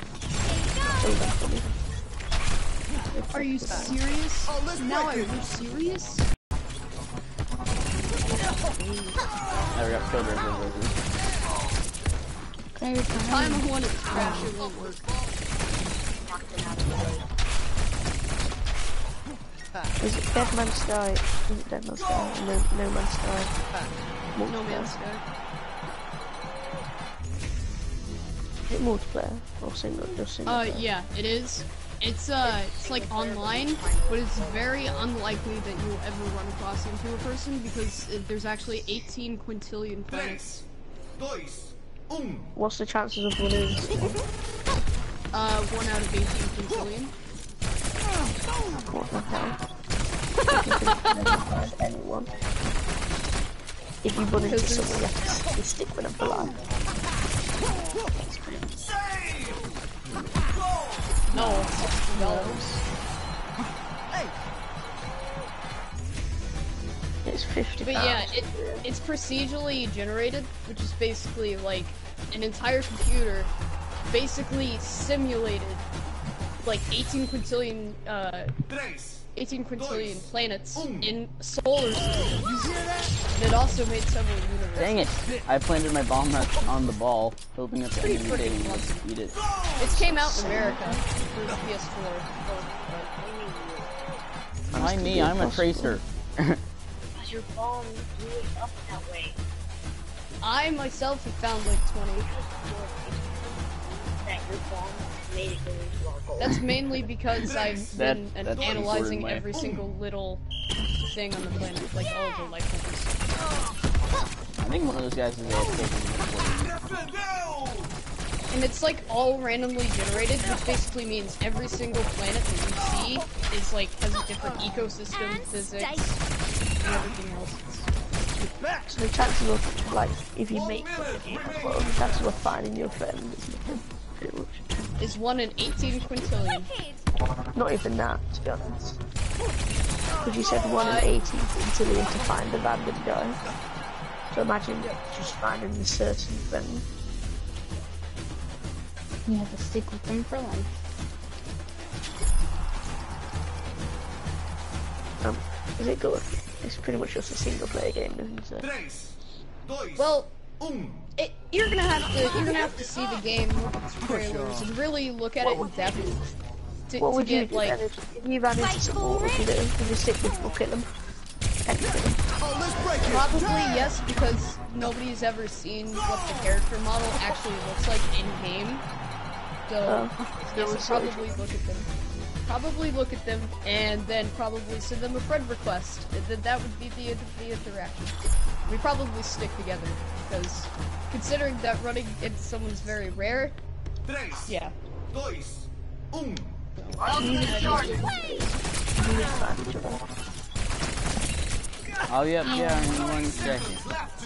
Are you serious? Oh, let's Now break are it. you serious? There we go. Killed River of Roses. Every time. Time I want to crash, it won't work. Is it Dead Man's Sky? Is it Dead Man's Sky? No, no Man's Sky. No Man's Sky. Is it multiplayer or single? Just single Uh, player? yeah, it is. It's uh, it's like online, but it's very unlikely that you'll ever run across into a person because it, there's actually eighteen quintillion planets. Tres, dos, un. What's the chances of winning? Uh, one out of eighteen quintillion. What the hell? You can never find anyone. If you run into Because someone, you have to stick with them for life. No, it's sixty dollars. Hey, It's fifty But pounds. yeah, it, it's procedurally generated, which is basically like an entire computer basically simulated like eighteen quintillion, uh, eighteen quintillion planets in solar systems. And it also made several universes. Dang it! I planted my bomb on the ball, hoping that the Pretty enemy freaking would awesome. eat it. It came out in America for the P S four. Mind me, I'm a tracer. Because your bomb blew it up that way. I myself have found like twenty. That your bomb made it go into our goal. That's mainly because I've That- been an- that's analyzing important, every my- single little thing on the planet, like all of the life forms. I think one of those guys is A F K. And it's like all randomly generated, which basically means every single planet that you see is like has a different ecosystem, physics, and everything else. So the chances of, like, if you make the game as well, the chances of finding your friend is nothing, pretty much. Is one in eighteen quintillion. Not even that, to be honest. Because you said one in eighteen quintillion to find a random guy. So imagine just finding a certain friend. You have to stick with them for life. Um, is it good? It's pretty much just a single player game, isn't it? Well, it, you're gonna have to you're gonna have to see the game, look at the trailers, and really look at it in depth to, What to would you get do like. then if, if you ran into someone? What would you do? Would you stick with look at them? Anything. Probably yes, because nobody's ever seen what the character model actually looks like in game. So Oh, yes, no, so probably look at them. Probably look at them, and then probably send them a friend request. And then that would be the end of the interaction. We probably stick together, because considering that running into someone's very rare, yeah. Oh, yep, yeah, in one second.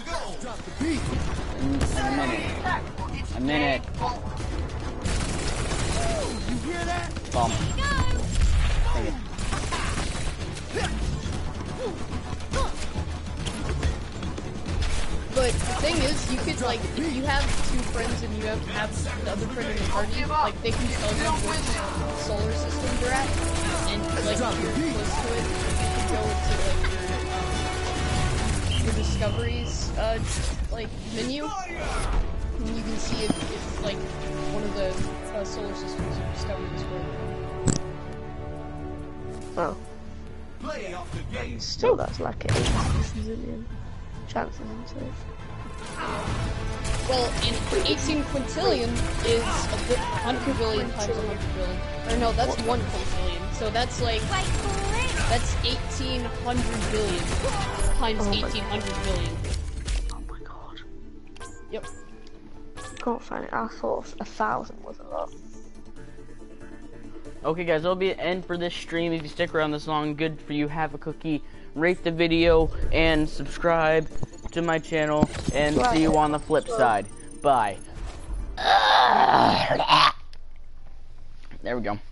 In, in a minute. A minute. you hear that? Bomb. Dang it. But the thing is, you could, like, if you have two friends and you have, have the other friend in the party, like, they can tell you which solar system they're at, and, like, if you're close to it, you can go into, like, your, your discoveries, uh, like, menu, and you can see if, if like, one of the uh, solar systems you discovered is where. Oh. Still, that's like an eighty zillion chances, isn't it? Well, in eighteen quintillion is a bit, one hundred billion times one hundred billion. Or no, that's one quintillion. So that's like, that's eighteen hundred billion times Oh my eighteen hundred billion. Oh my god. Yep. Can't find it. I thought a thousand was a lot. Okay, guys, that'll be an end for this stream. If you stick around this long, good for you. Have a cookie. Rate the video and subscribe to my channel. And see you on the flip side. Bye. There we go.